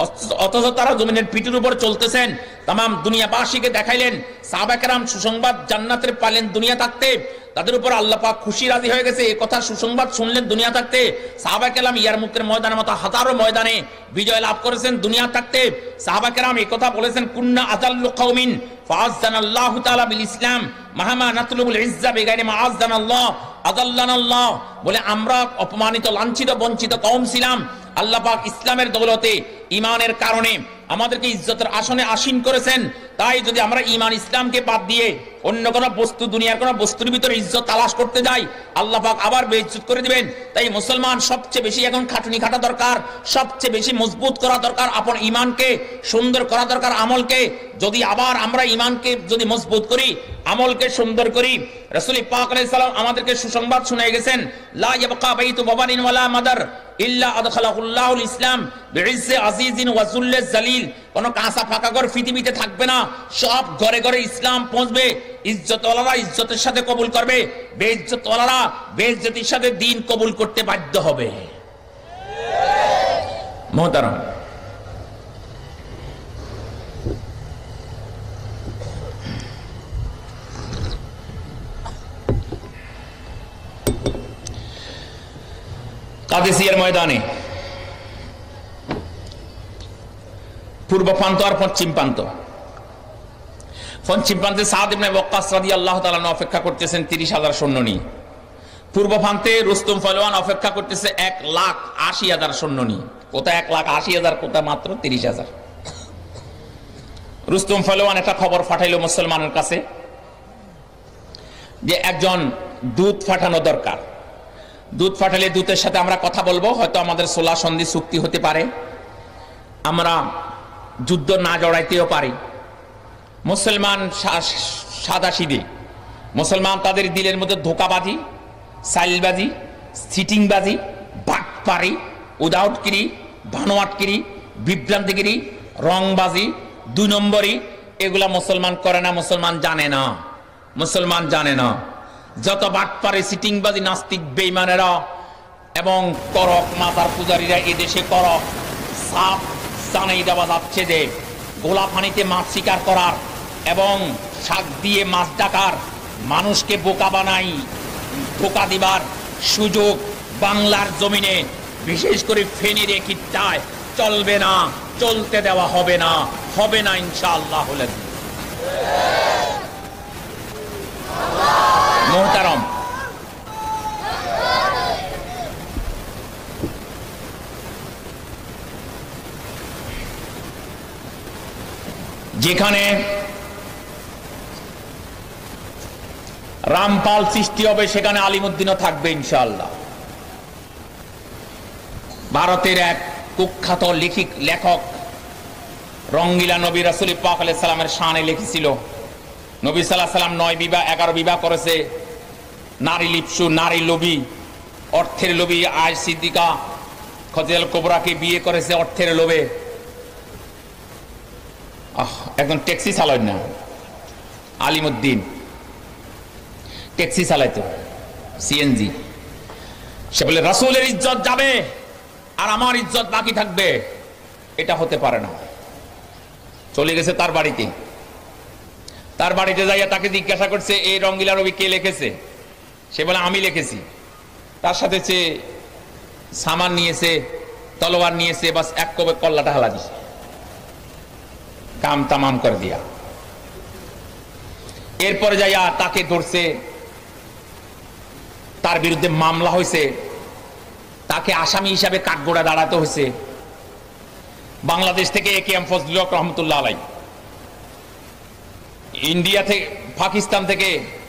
অথচ তারা জমিনের পিঠের উপর চলতেছেন। তামাম দুনিয়াবাসীকে দেখাইলেন, সাহাবা কেরাম সুসংবাদ জান্নাতের পাইলেন দুনিয়া থাকতে, তাদের উপর আল্লাহ পাক খুশি রাজি হয়ে গেছে এই কথা সুসংবাদ শুনলেন দুনিয়া থাকতে। সাহাবা কেরাম ইয়ারমুকের ময়দানের মতো হাজারো ময়দানে বিজয় লাভ করেছেন দুনিয়া থাকতে। সাহাবা কেরাম এই কথা বলেছেন, কুন্না আযাল্লু কওমিন ফাআযানাল্লাহু তাআলা বিল ইসলাম মাহামা নাতলুবুল ইজ্জা বিগাইরি মা আযানাল্লাহ আযাল্লানাল্লাহ। বলে আমরা অপমানিত, লাঞ্ছিত, বঞ্চিত কওম ছিলাম। আল্লাহ পাক ইসলামের দৌলতে, ঈমানের কারণে আমাদেরকে ইজ্জতের আসনে আসীন করেছেন। তাই যদি আমরা ঈমান ইসলামকে বাদ দিয়ে অন্য কোনো বস্তু, দুনিয়ার কোনো বস্তুর ভিতরে ইজ্জত তালাশ করতে যাই, আল্লাহ পাক আবার বেইজ্জত করে দিবেন। তাই মুসলমান সবচেয়ে বেশি এখন খাটুনি খাটা দরকার, সবচেয়ে বেশি মজবুত করা দরকার আপন ঈমানকে, সুন্দর করা দরকার আমলকে। যদি আবার আমরা ঈমানকে যদি মজবুত করি, আমলকে সুন্দর করি, রাসূল পাক আলাইহিস সালাম আমাদেরকে সুসংবাদ শুনিয়ে গেছেন, লা ইয়াবকা বাইতু বাবারিন ওয়ালা মাদার ইল্লা আদখালাহুল্লাহুল ইসলাম বিইজ্জি আজিজিন ওয়া যুল্লি জালিল। কোন কাঁচা ফাঁকা ঘর পৃথিবীতে থাকবে না, সব ঘরে ঘরে ইসলাম পৌঁছবে। ইজ্জতওয়ালারা ইজ্জতের সাথে কবুল করবে, বেইজ্জতওয়ালারা বেইজ্জতির সাথে দ্বীন কবুল করতে বাধ্য হবে। মুহতারাম, কাদেসিয়ার ময়দানে পূর্ব প্রান্ত আর পশ্চিম প্রান্ত। পশ্চিম প্রান্তে সাদ ইবনে ওয়াক্কাস রাদিয়াল্লাহু তাআলা অপেক্ষা করতেছেন তিরিশ হাজার সৈন্য নিয়ে। পূর্ব প্রান্তে রুস্তম ফয়লওয়ান অপেক্ষা করতেছে এক লাখ আশি হাজার সৈন্য নিয়ে। কোথায় এক লাখ আশি হাজার, কোথায় মাত্র তিরিশ হাজার। রুস্তম ফয়লওয়ান একটা খবর পাঠাইল মুসলমানের কাছে যে একজন দূত পাঠানো দরকার। দূত পাঠালে দূতের সাথে আমরা কথা বলবো, হয়তো আমাদের সোলা সন্ধি চুক্তি হতে পারে, আমরা যুদ্ধ না জড়াইতেও পারি। মুসলমান সাদা সিধে মুসলমান, তাদের দিলের মধ্যে ধোকাবাজি, সাইলবাজি, সিটিংবাজি, বাটপারি, উদাউটগিরি, ভানোয়াটগিরি, বিভ্রান্তিগিরি, রংবাজি, দুই নম্বরই, এগুলা মুসলমান করে না, মুসলমান জানে না, মুসলমান জানে না। যত বাটপারি, সিটিংবাজি, নাস্তিক, বেঈমানেরা এবং করক মাতার পূজারীরা এদেশে করক, সাপ জানাই দেওয়া যাচ্ছে যে গোলা পানিতে মাছ শিকার করার এবং শাক দিয়ে মাছ ডাকার, মানুষকে বোকা বানাই ধোকা দিবার সুযোগ বাংলার জমিনে, বিশেষ করে ফেনী রেখিটায় চলবে না, চলতে দেওয়া হবে না, হবে না ইনশাআল্লাহ। মোহতারম, যেখানে রামপাল সৃষ্টি হবে সেখানে আলিমুদ্দিনও থাকবে ইনশাআল্লাহ। ভারতের এক কুখ্যাত লেখিক লেখক রঙ্গিলা নবী রাসূল পাক আলাইহিস সালামের শানে লিখেছিল, নবী সাল্লাল্লাহু আলাইহি সাল্লাম নয় বিবাহ এগারো বিবাহ করেছে, নারী লিপসু, নারী লোভী, অর্থের লোভী। আয়েশা সিদ্দিকা খদিজাতুল কুবরাকে বিয়ে করেছে অর্থের লোভে। আহ একজন ট্যাক্সি চালায় না, আলিমুদ্দিন ট্যাক্সি চালাইতো, সিএনজি। সে বলে রাসূলের ইজ্জত যাবে আর আমার ইজ্জত বাকি থাকবে, এটা হতে পারে না। চলে গেছে তার বাড়িতে, তার বাড়িতে যাইয়া তাকে জিজ্ঞাসা করছে এই রঙ্গিলা নবী কে লিখেছে? সে বলে আমি লিখেছি। তার সাথে সে সামান নিয়েছে, তলোয়ার নিয়েছে, বাস এক কোপে কল্লাটা হালা দিছে, কাম তামাম করে দিয়া। এরপরে যাইয়া তাকে ধরছে, তার বিরুদ্ধে মামলা হয়েছে, তাকে আসামি হিসাবে কাঠগোড়া দাঁড়াতে হয়েছে। বাংলাদেশ থেকে এ কে এম ফজলুল হক রহমতুল্লাহ আলাই, ইন্ডিয়া থেকে, পাকিস্তান থেকে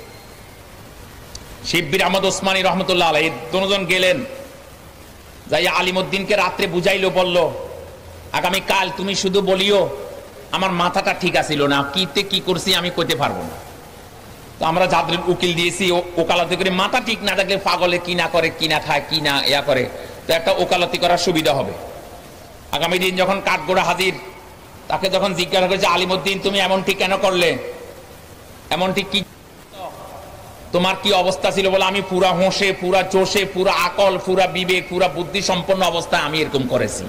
শিববির আহমদ ওসমানী রহমতুল্লাহ আলাই, দুজন গেলেন, যাইয়া আলিমুদ্দিনকে রাত্রে বুঝাইলো, বলল আগামী কাল তুমি শুধু বলিও আমার মাথাটা ঠিক আছিল না, কিতে কি করছি আমি কইতে পারবো না। তো আমরা যাদের উকিল দিয়েছি ওকালতি করে, মাথা ঠিক না থাকলে পাগলে কি না করে, কি না খায়, কি না ইয়া করে, তো একটা ওকালতি করার সুবিধা হবে। আগামী দিন যখন কাঠগোড়া হাজির, তাকে যখন জিজ্ঞাসা করেছে আলিমুদ্দিন তুমি এমনটি কেন করলে, এমনটি কি, তোমার কি অবস্থা ছিল? বলে আমি পুরা হোঁশে, পুরা জোশে, পুরা আকল, পুরা বিবেক, পুরা বুদ্ধি সম্পন্ন অবস্থায় আমি এরকম করেছি।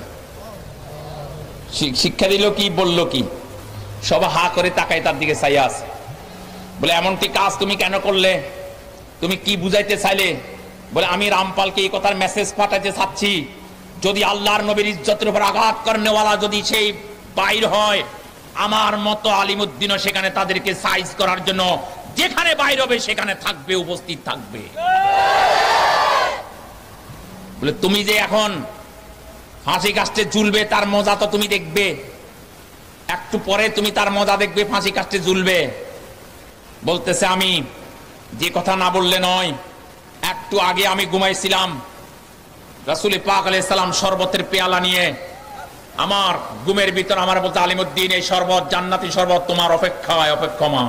শিক্ষা দিল কি, বলল কি? সব হা করে তাকায় তার দিকে চাইয়া আছে। বলে এমনটি কাজ তুমি কেন করলে, তুমি কি বুঝাইতে চাইলে? বলে আমি রামপালকে এই কথার মেসেজ পাঠাতে চাচ্ছি, যদি আল্লাহর নবীর ইজ্জতের উপর আঘাত করেনেওয়ালা যদি সেই বাইর হয়, আমার মতো আলিমুদ্দিনও সেখানে তাদেরকে সাইজ করার জন্য যেখানে বাইর হবে সেখানে থাকবে, উপস্থিত থাকবে। বলে তুমি যে এখন ফাঁসি কাস্টে ঝুলবে তার মজা তো তুমি দেখবে, একটু পরে তুমি তার মজা দেখবে, ফাঁসি কাস্টে ঝুলবে। বলতেছে আমি যে কথা না বললে নয়, একটু আগে আমি ঘুমাইছিলাম, রাসূল পাক আলাইহিস সালাম শরবতের পেয়ালা নিয়ে আমার ঘুমের ভিতর আমার বলতে আলিমুদ্দিন এই শরবত জান্নাতি শরবত তোমার অপেক্ষায় অপেক্ষমান,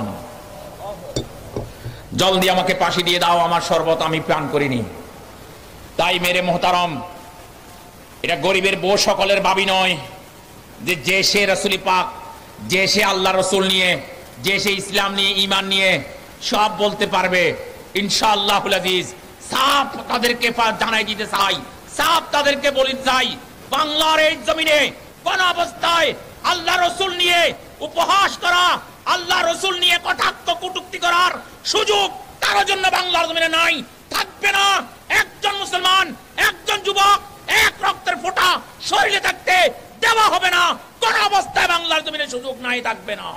জলদি আমাকে পাশি দিয়ে দাও, আমার শরবত আমি পান করিনি। তাই মেরে মোহতারম, এটা গরিবের বউ সকলের ভাবি নয় যে যে সে রাসূল পাক, যে সে আল্লাহ রসুল নিয়ে, যে সে ইসলাম নিয়ে, ঈমান নিয়ে সব বলতে পারবে ইনশাআল্লাহুল আজিজ। সাফ তাদেরকে জানাই দিতে চাই, সাফ তাদেরকে বলতে চাই, বাংলার এই জমিনে কোন অবস্থায় আল্লাহ রসুল নিয়ে উপহাস করা, আল্লাহ রসুল নিয়ে কটাক্ষ কটূক্তি করার সুযোগ কারোর জন্য বাংলার জমিনে নাই, থাকবে না। একজন মুসলমান, একজন যুবক এক রক্তের ফোঁটা শরীরে থাকতে দেওয়া হবে না কোন অবস্থায় বাংলা বাংলার জমিনে সুযোগ নাই, থাকবে না।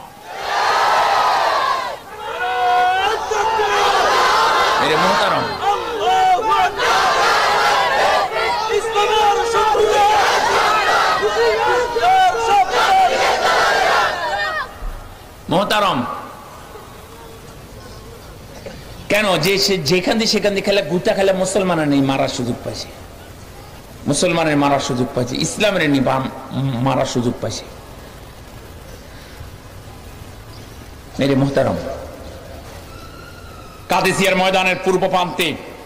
মেরে মোহতারাম, মোহতারাম, কেন যে যেখান দিয়ে সেখান দিয়ে খেলে গুটা খেলে মুসলমানের নেই মারার সুযোগ পাইছে, মুসলমানের মারার সুযোগ পাইছে, ইসলামের নেই মারার সুযোগ পাইছে। মেরে মোহতারাম, কাদেসিয়ার ময়দানের পূর্ব প্রান্তে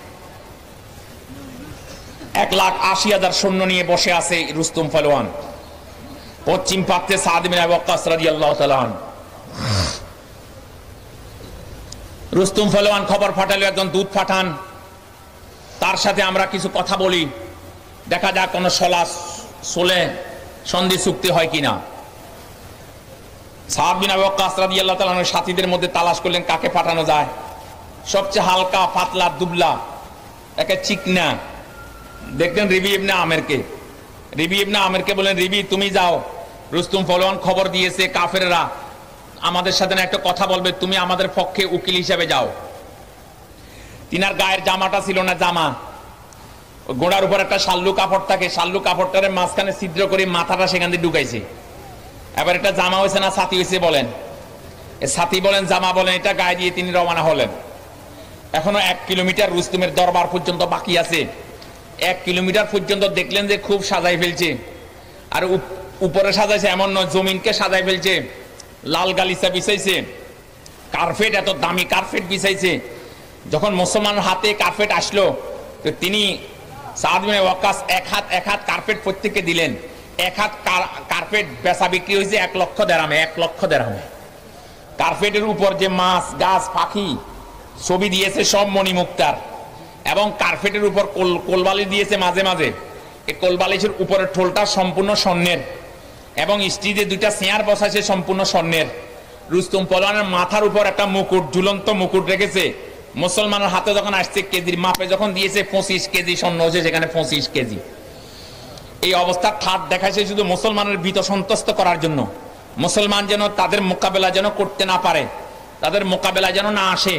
এক লাখ আশি হাজার সৈন্য নিয়ে বসে আছে রুস্তম পালোয়ান, পশ্চিম প্রান্তে সাদ বিন আবু ওয়াক্কাস রাদিয়াল্লাহু তাআলা আনহু। রুস্তম পালোয়ান খবর পাঠালো, একজন দূত পাঠান, তার সাথে আমরা কিছু কথা বলি, দেখা যাক কোন সলা সোলে সন্ধি চুক্তি হয় কিনা। সাদ বিন আবু ওয়াক্কাস রাদিয়াল্লাহু তাআলা আনহু সাথীদের মধ্যে তালাশ করলেন কাকে পাঠানো যায়। সবচেয়ে হালকা পাতলা দুবলা একে চিকনা দেখলেন রিবি ইবনে আমেরকে। রিবি ইবনে আমেরকে বলেন, রিবি তুমি যাও, রুস্তম পালোয়ান খবর দিয়েছে কাফেররা আমাদের সাথে একটা কথা বলবে, তুমি আমাদের পক্ষে উকিল হিসেবে যাও। তিনার গায়ের জামাটা ছিল না জামা, গোড়ার উপর একটা শাল্লু কাপড় থাকে, শাল্লু কাপড়টারে মাঝখানে ছিদ্র করে মাথাটা সেখান দিয়ে ঢুকাইছে। এবার এটা জামা হয়েছে না ছাতি হয়েছে বলেন? ছাতি বলেন জামা বলেন, এটা গায়ে দিয়ে তিনি রওনা হলেন। এখনো এক কিলোমিটার রুস্তমের দরবার পর্যন্ত বাকি আছে। এক কিলোমিটার পর্যন্ত দেখলেন যে খুব সাজাই ফেলছে, আর উপরে সাজাইছে এমন নয়, জমিনকে সাজাই ফেলছে, লাল গালিচা বিছাইছে, কার্পেট এত দামি কার্পেট বিছাইছে। যখন মুসলমান হাতে কার্পেট আসলো তো তিনি সাদ বিন ওয়াক্কাস এক হাত এক হাত কার্পেট প্রত্যেককে দিলেন। এক হাত কার্পেট বেচা বিক্রি হয়েছে এক লক্ষ দেড়হামে, এক লক্ষ দেড়হামে। কার্পেটের উপর যে মাছ গাছ পাখি ছবি দিয়েছে সব মণিমুক্তার, এবং কার্পেটের উপর কোল কোলবালিশ দিয়েছে মাঝে মাঝে। এই কোলবালিশের উপরের ঠোলটা সম্পূর্ণ স্বর্ণের, এবং স্ত্রীদের দুইটা চেয়ার বসাইছে সম্পূর্ণ স্বর্ণের। রুস্তম পালোয়ানের মাথার উপর একটা মুকুট, ঝুলন্ত মুকুট রেখেছে। মুসলমানের হাতে যখন আসছে কেজির মাপে যখন দিয়েছে পঁচিশ কেজি স্বর্ণ হয়েছে সেখানে পঁচিশ কেজি। এই অবস্থা ঠাট দেখাইছে শুধু মুসলমানের ভীত সন্ত্রস্ত করার জন্য, মুসলমান যেন তাদের মোকাবেলা যেন করতে না পারে, তাদের মোকাবেলা যেন না আসে।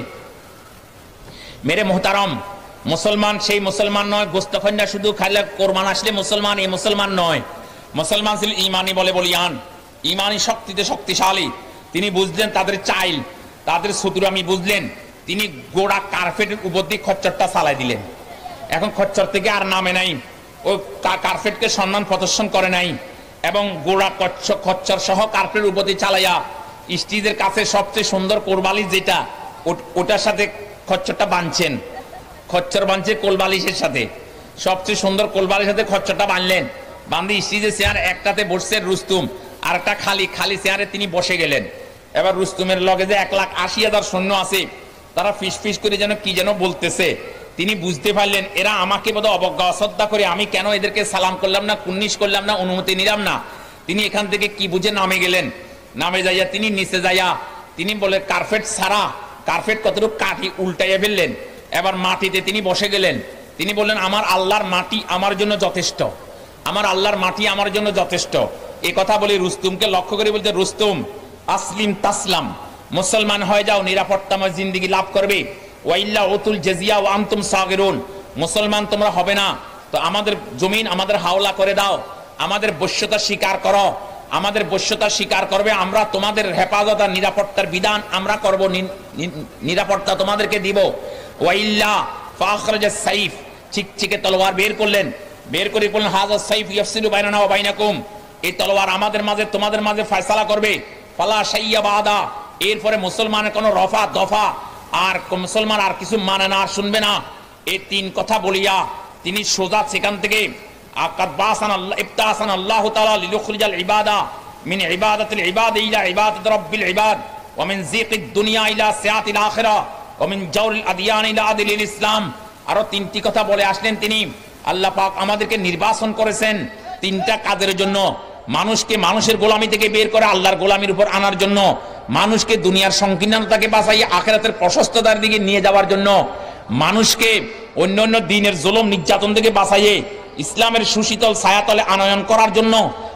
মেরে মোহতারম, মুসলমান সেই মুসলমান নয় গোস্তখন্ডা শুধু খাইলে কোরবান আসলে মুসলমান, এই মুসলমান নয়। মুসলমান ছিল ইমানি বলে বলিয়ান, ইমানি শক্তিতে শক্তিশালী। তিনি বুঝলেন তাদের চাইল, তাদের শত্রুরামি বুঝলেন, তিনি গোড়া কার্পেটের উপর দিয়ে খচ্চরটা চালাই দিলেন। এখন খচ্চর থেকে আর নামে নাই, ও কার্পেটকে সম্মান প্রদর্শন করে নাই, এবং গোড়া খচ্চর সহ কার্পেটের উপর দিয়ে চালাইয়া স্ত্রীদের কাছে সবচেয়ে সুন্দর কোরবালিশ যেটা ওটার সাথে খচ্চরটা বাঁধছেন। খচ্চর বাঁধছে কোলবালিশের সাথে, সবচেয়ে সুন্দর কোলবালিশের সাথে খচ্চরটা বাঁধলেন। বান্ধি স্ত্রীদের চেয়ার একটাতে বসছেন রুস্তম, আর একটা খালি খালি চেয়ারে তিনি বসে গেলেন। এবার রুস্তমের লগে যে এক লাখ আশি হাজার সৈন্য আছে, তারা ফিস ফিস করে যেন কি যেন বলতেছে। তিনি বুঝতে পারলেন এরা আমাকে বোধহয় অবজ্ঞা অশ্রদ্ধা করে, আমি কেন এদেরকে সালাম করলাম না, কুন্নিশ করলাম না, অনুমতি নিলাম না। তিনি এখান থেকে কি বুঝে নামে গেলেন। নামে যাইয়া তিনি নিচে যাইয়া তিনি বলে কার্পেট ছাড়া, কার্পেট কতটুকু কাঠি উল্টাইয়া ফেললেন। এবার মাটিতে তিনি বসে গেলেন। তিনি বললেন আমার আল্লাহর মাটি আমার জন্য যথেষ্ট, আমার আল্লাহর মাটি আমার জন্য যথেষ্ট। এই কথা বলে রুস্তমকে লক্ষ্য করে বলতে, রুস্তম আসলিম তাসলাম, মুসলমান হয়ে যাও, নিরাপত্তাময় জিন্দেগি লাভ করবে। ওয়াইল্লা উতুল জাজিয়া ওয়া আনতুম সাগিরুন, মুসলমান তোমরা হবে না তো আমাদের জমিন আমাদের হাওলা করে দাও, আমাদের বশ্যতা স্বীকার করো, আমাদের বশ্যতা স্বীকার করবে, আমরা তোমাদের হেফাজত আর নিরাপত্তার বিধান আমরা করব, নিরাপত্তা তোমাদেরকে দিব। ওয়াইল্লা ফাখরাজাস সাইফ, চিকচিকে তলোয়ার বের করলেন, বের করে বললেন হাযা সাইফ ইয়াফসিলু বাইনানা ওয়া বাইনাকুম, এই তলোয়ার আমাদের মাঝে তোমাদের মাঝে ফয়সালা করবে। ফালা শাইয়া বাদা, এরপরে মুসলমানের কোনো রফা দফা আর মুসলমান আর কিছু মানে না, শুনবে না। এই তিন কথা বলিয়া তিনি সোজা সেখান থেকে আকাদ বাসান আল্লাহ ইবতাসান আল্লাহু তাআলা লিয়ুখরিজাল ইবাদা মিন ইবাদাতিল ইবাদ ইলা ইবাদাতি রাব্বিল ইবাদ ওয়া মিন যিকিদ দুনিয়া ইলা সিয়াতিল আখিরা ওয়া মিন জাওরিল আদিয়ান ইলা আদিলিল ইসলাম। আরো তিনটি কথা বলে আসলেন তিনি। আল্লাহ পাক আমাদেরকে নির্বাচন করেছেন তিনটা কাজের জন্য, মানুষকে মানুষের গোলামি থেকে বের করে আল্লাহর গোলামির উপর আনার জন্য, মানুষকে দুনিয়ার সংকীর্ণতাকে বাঁচাইয়ে আখিরাতের প্রশস্ততার দিকে নিয়ে যাওয়ার জন্য, মানুষকে অন্য অন্য দিনের জুলুম নির্যাতন থেকে বাঁচাইয়ে ইসলামের সুশীতল ছায়াতলে আনয়ন করার জন্য,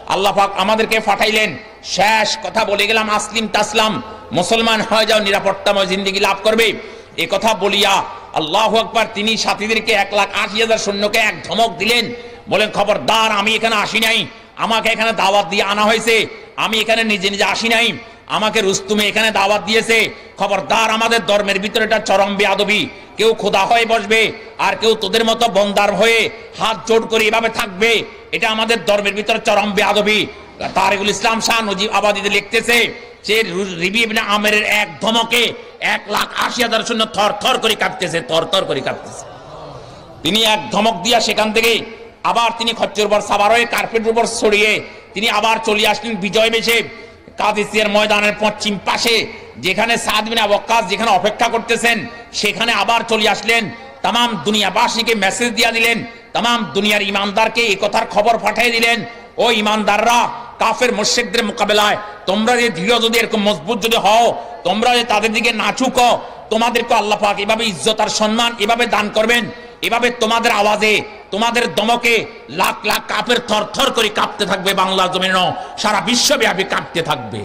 আল্লাহ পাক আমাদেরকে পাঠাইলেন, শেষ কথা বলে গেলাম, আসলিম তাসলাম, মুসলমান হয়ে যাও, নিরাপত্তাময় জিন্দেগি লাভ করবে। এ কথা বলিয়া আল্লাহু আকবার, তিনি সাথীদেরকে এক লাখ আশি হাজার সৈন্যকে এক ধমক দিলেন, বলেন খবরদার, আমি এখানে আসি নাই, আমাকে এখানে দাওয়াত দিয়ে আনা হয়েছে, আমি এখানে নিজে নিজে আসি নাই, আমাকে রুস্তুমে এখানে দাওয়াত দিয়েছে, খবরদার, আমাদের ধর্মের ভিতরে এটা চরম বেয়াদবি, কেউ খোদা হয়ে বসবে আর কেউ তোদের মতো বন্দার হয়ে হাত জোড় করে এভাবে থাকবে, এটা আমাদের ধর্মের ভিতরে চরম বেয়াদবি। তারিকুল ইসলাম শাহ নজিব আবাদিতে লিখতেছে যে রিবি ইবনে আমেরের এক ধমকে এক লাখ আশি হাজার সৈন্য থর থর করে কাঁপতেছে, থর থর করে কাঁপতেছে। তিনি এক ধমক দিয়া সেখান থেকে আবার তিনি খচ্চর উপর সাবার হয়ে কার্পেটের উপর ছড়িয়ে তিনি আবার চলে আসলেন বিজয় বেশে কাদেসিয়ার ময়দানের পশ্চিম পাশে, যেখানে সাদ বিন আবু ওয়াক্কাস যেখানে অপেক্ষা করতেছেন, সেখানে আবার চলে আসলেন। তাম দুনিয়াবাসীকে মেসেজ দিয়া দিলেন, তাম দুনিয়ার ইমানদারকে এই কথার খবর পাঠিয়ে দিলেন, ও ইমানদাররা, কাফের মুশরিকদের মোকাবেলায় তোমরা যে দৃঢ়, যদি এরকম মজবুত যদি হও, তোমরা যে তাদের দিকে না ঝুঁকো, তোমাদেরকে আল্লাহ পাক এভাবে ইজ্জত আর সম্মান এভাবে দান করবেন, এভাবে তোমাদের আওয়াজে, তোমাদের দমকে লাখ লাখ কাফের থর থর করে কাঁপতে থাকবে, বাংলা জমিনও সারা বিশ্বব্যাপী কাঁপতে থাকবে।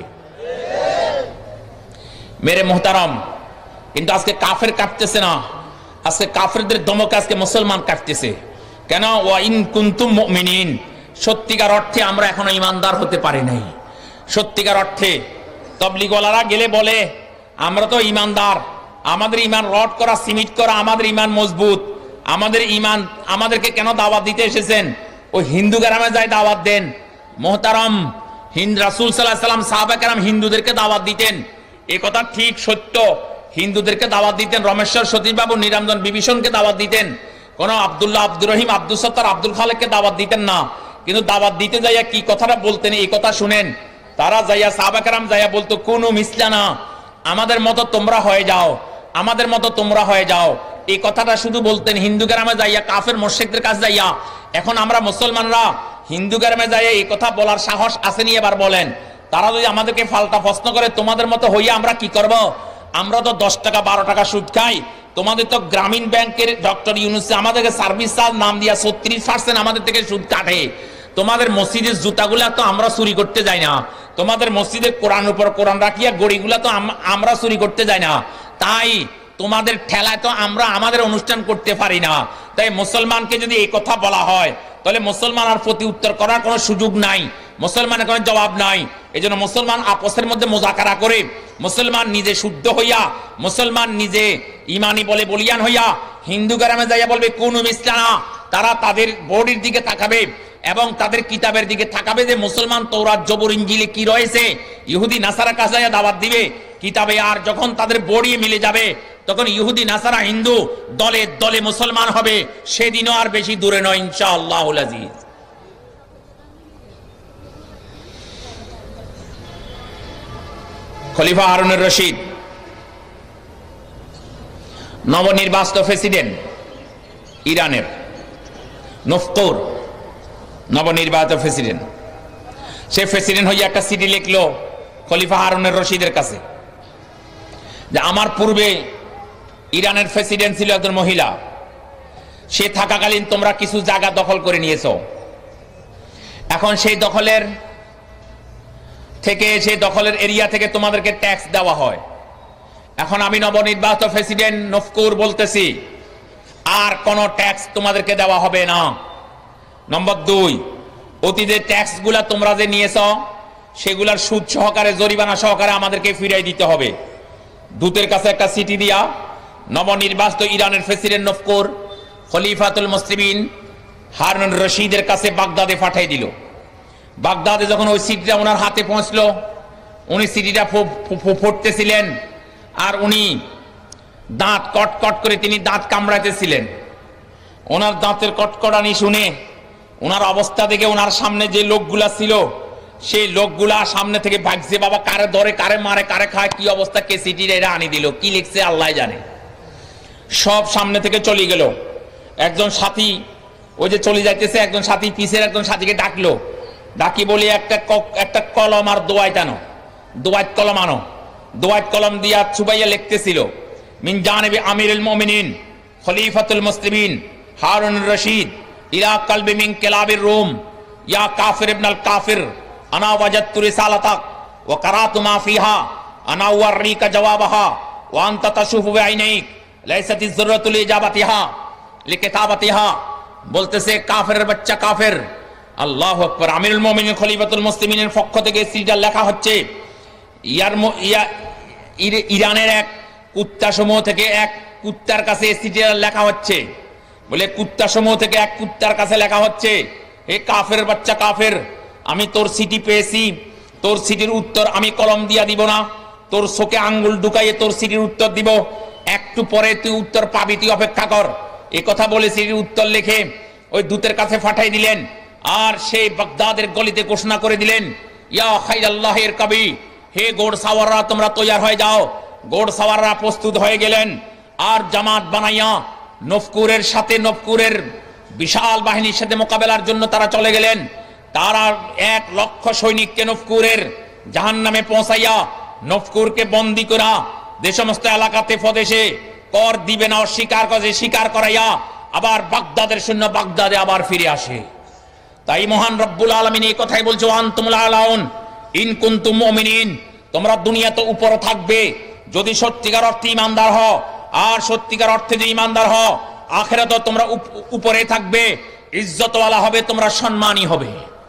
মেরে মুহতারাম, কিন্তু আজকে কাফের কাঁপতেছে না, আজকে কাফেরদের দমকে আজকে মুসলমান কাঁপতেছে। কেন? ওয়া ইন কুনতুম মুমিনিন, সত্যিকার অর্থে আমরা এখনো ইমানদার হতে পারি নাই। সত্যিকার অর্থে তবলিগওয়ালারা গেলে বলে আমরা তো ইমানদার, আমাদের ইমান রড করা, সিমিট করা, আমাদের ইমান মজবুত, আমাদের ইমান, আমাদেরকে কেন দাওয়াত দিতে এসেছেন? ওই হিন্দু গ্রামে যাই দাওয়াত দেন। মোহতারাম, হিন্দ রাসূল সাল্লাল্লাহু আলাইহি ওয়াসাল্লাম সাহাবা কেরাম হিন্দুদেরকে দাওয়াত দিতেন, এ কথা ঠিক সত্য, হিন্দুদেরকে দাওয়াত দিতেন। রমেশ্বর সতীশবাবু নিরঞ্জন বিভীষণকে দাওয়াত দিতেন, কোন আব্দুল্লাহ, আব্দুর রহিম, আব্দুল সত্তার, আব্দুল খালেককে দাওয়াত দিতেন না। কিন্তু দাওয়াত দিতে যাইয়া কি কথাটা বলতেন, এই কথা শুনেন। তারা যাইয়া সাহাবা কেরাম যাইয়া বলতো, কোন মিসলানা, আমাদের মতো তোমরা হয়ে যাও, আমাদের মতো তোমরা হয়ে যাও, এই কথাটা শুধু বলতেন হিন্দু গ্রামে যাইয়া, কাফের মুশরিকদের কাছে যাইয়া। এখন আমরা মুসলমানরা হিন্দু গ্রামে যাইয়া এই কথা বলার সাহস আসেনি। এবার বলেন, তারা যদি আমাদেরকে ফালটা প্রশ্ন করে, তোমাদের মতো হইয়া আমরা কি করব? আমরা তো দশ টাকা বারো টাকা সুদ খাই, তোমাদের তো গ্রামীণ ব্যাংকের ডক্টর ইউনুস আমাদেরকে সার্ভিস চার্জ নাম দিয়া ছত্রিশ পার্সেন্ট আমাদের থেকে সুদ কাটে। তোমাদের মসজিদের জুতাগুলা তো আমরা চুরি করতে যাই না, তোমাদের মসজিদের কোরআন উপর কোরআন রাখিয়া গড়িগুলা তো আমরা চুরি করতে যাই না, তাই তোমাদের ঠেলায় তো আমরা আমাদের অনুষ্ঠান করতে পারি না। তাই মুসলমানকে যদি এই কথা বলা হয়, তাহলে মুসলমান আর প্রতি উত্তর করার কোনো সুযোগ নাই, মুসলমানের কোনো জবাব নাই। এই জন্য মুসলমান আপসের মধ্যে মোজাকারা করে, মুসলমান নিজে শুদ্ধ হইয়া, মুসলমান নিজে ইমানি বলে বলিয়ান হইয়া হিন্দু গ্রামে যাইয়া বলবে কোন ইসলানা, তারা তাদের বডির দিকে তাকাবে এবং তাদের কিতাবের দিকে তাকাবে যে মুসলমান তৌরাত জবর ইনজিলে কি রয়েছে, ইহুদি নাসারা কাছে দাওয়াত দিবে কিতাবে। আর যখন তাদের বডি মিলে যাবে, তখন ইহুদি নাসারা হিন্দু দলে দলে মুসলমান হবে, সেদিনও আর বেশি দূরে নয় ইনশাআল্লাহুল আজিজ। খলিফা হারুনুর রশিদ নবনির্বাচিত প্রেসিডেন্ট ইরানের, নফতুর নবনির্বাচিত প্রেসিডেন্ট, সে প্রেসিডেন্ট হইয়া একটা চিঠি লিখলো খলিফা হারুনুর রশিদের কাছে যে আমার পূর্বে ইরানের প্রেসিডেন্ট ছিল একজন মহিলা, সে থাকাকালীন তোমরা কিছু জায়গা দখল করে নিয়েছো, এখন সেই দখলের থেকে সেই দখলের এরিয়া থেকে তোমাদেরকে ট্যাক্স দেওয়া হয়। এখন আমি নবনির্বাচিত প্রেসিডেন্ট নফকুর বলতেছি, আর কোনো ট্যাক্স তোমাদেরকে দেওয়া হবে না। নম্বর দুই, অতীতের ট্যাক্স গুলা তোমরা যে নিয়েছ সেগুলার সুদ সহকারে, জরিমানা সহকারে আমাদেরকে ফিরিয়ে দিতে হবে। দূতের কাছে একটা চিঠি দিয়া নবনির্বাচিত ইরানের প্রেসিডেন্ট নফকুর খলিফাতুল মুসলিমিন হারুনুর রশিদের কাছে বাগদাদে পাঠিয়ে দিল। বাগদাদে যখন ওই চিঠিটা ওনার হাতে পৌঁছলো, উনি চিঠিটা পড়তেছিলেন আর উনি দাঁত কটকট করে তিনি দাঁত কামড়াইতেছিলেন। ওনার দাঁতের কটকটানি শুনে, ওনার অবস্থা দেখে ওনার সামনে যে লোকগুলা ছিল সেই লোকগুলা সামনে থেকে ভাগছে, বাবা কারে ধরে, কারে মারে, কারে খায়, কি অবস্থা, কে চিঠিটা এটা আনি দিল, কি লিখছে আল্লাহ জানে। সব সামনে থেকে চলে গেল। একজন সাথী ওই যে চলে যাইতেছে, একজন সাথী পিছের একজন সাথীকে ডাকলো, ডাকি বলি একটা একটা কলম আর দোয়াইত আনো, দোয়াইত কলম আনো। দোয়াইত কলম দিয়া চুবাইয়া লিখতেছিল, মিন জানিবি আমিরুল মুমিনিন খলিফাতুল মুসলিমিন হারুনুর রশিদ ইলা কলবি মিন কিলাবির রুম ইয়া কাফির ইবনাল কাফির আনা ওয়াজাদতু রিসালাতাক ওয়া কারাতু মা ফিহা আনা ওয়ারিকা জওয়াবাহা ওয়া আনতা তাশুফু বিআইনাইক লাইসাতিজ যুররাতু লিজাবাতিহা লিকিতাবাতিহা। বলতেছে কাফেরের বাচ্চা কাফের। আল্লাহু আকবার। আমিরুল মুমিনিন খলিফাতুল মুসলিমিনের পক্ষ থেকে সিলটা লেখা হচ্ছে। ইয়ার ইরানের এক কুত্তা সমূহ থেকে এক কুত্তার কাছে সিলটা লেখা হচ্ছে। বলে কুত্তা সমূহ থেকে এক কুত্তার কাছে লেখা হচ্ছে, হে কাফের বাচ্চা কাফের, আমি তোর সিটি পেয়েছি, তোর সিটির উত্তর আমি কলম দিয়া দিব না, তোর চোখে আঙ্গুল ঢুকাইয়ে তোর সিটির উত্তর দিব, একটু পরে তুই উত্তর পাবি, তুই অপেক্ষা কর। এ কথা বলে সিটির উত্তর লিখে ওই দূতের কাছে পাঠাই দিলেন। আর সেই বাগদাদের গলিতে ঘোষণা করে দিলেন, ইয়া খাইরাল্লাহির কবি, হে ঘোড় সাওয়াররা তোমরা তৈয়ার হয়ে যাও। ঘোড় সাওয়াররা প্রস্তুত হয়ে গেলেন। আর জামাত বানাইয়া নফকুরের সাথে নফকুরের বিশাল বাহিনীর সাথে মোকাবেলার জন্য তারা চলে গেলেন। তারা এক লক্ষ সৈনিককে নফকুরের জাহান্নামে পৌঁছাইয়া নফকুরকে বন্দী করা যে সমস্ত এলাকাতে প্রদেশে কর দিবে না অস্বীকার করে স্বীকার করাইয়া আবার বাগদাদের শূন্য বাগদাদে আবার ফিরে আসে। তাই মহান রব্বুল আলামিন এই কথাই বলছে, আনতুমুল আলাউন ইন কুনতুম মুমিনিন, তোমরা দুনিয়াতে উপরে থাকবে যদি সত্যিকার অর্থে ঈমানদার হও। আর সত্যিকার অর্থে যে ঈমানদার হও, আখিরাতে তোমরা উপরে থাকবে, ইজ্জতওয়ালা হবে, তোমরা সম্মানী হবে।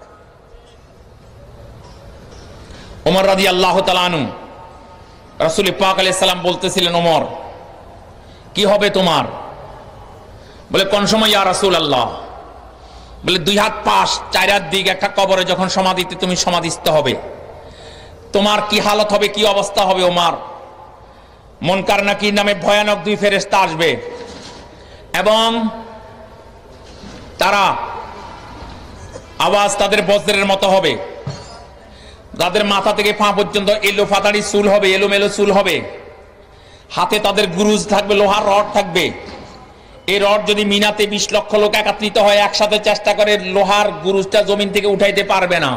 ওমর রাদিয়াল্লাহু তাআলা আনহু রাসূল পাক আলাইহিস সালাম বলতেছিলেন, ওমর কি হবে তোমার? বলে কোন সময় ইয়া রাসূলুল্লাহ? বলে দুই হাত পাশ চার হাত দিক একটা কবরে যখন সমাধিতে তুমি সমাধিস্থ হবে, তোমার কি হালত হবে, কি অবস্থা হবে ওমর? মুনকার নাকির নামে ভয়ানক দুই ফেরেশতা আসবে এবং তারা আওয়াজ তাদের বজ্রের মতো হবে, তাদের মাথা থেকে পা পর্যন্ত এলো ফাতাড়ি চুল হবে, এলোমেলো চুল হবে, হাতে তাদের গুরুজ থাকবে, লোহার রড থাকবে। এই রড যদি মিনাতে বিশ লক্ষ লোক একত্রিত হয় একসাথে চেষ্টা করে লোহার গুরুজটা জমিন থেকে উঠাইতে পারবে না।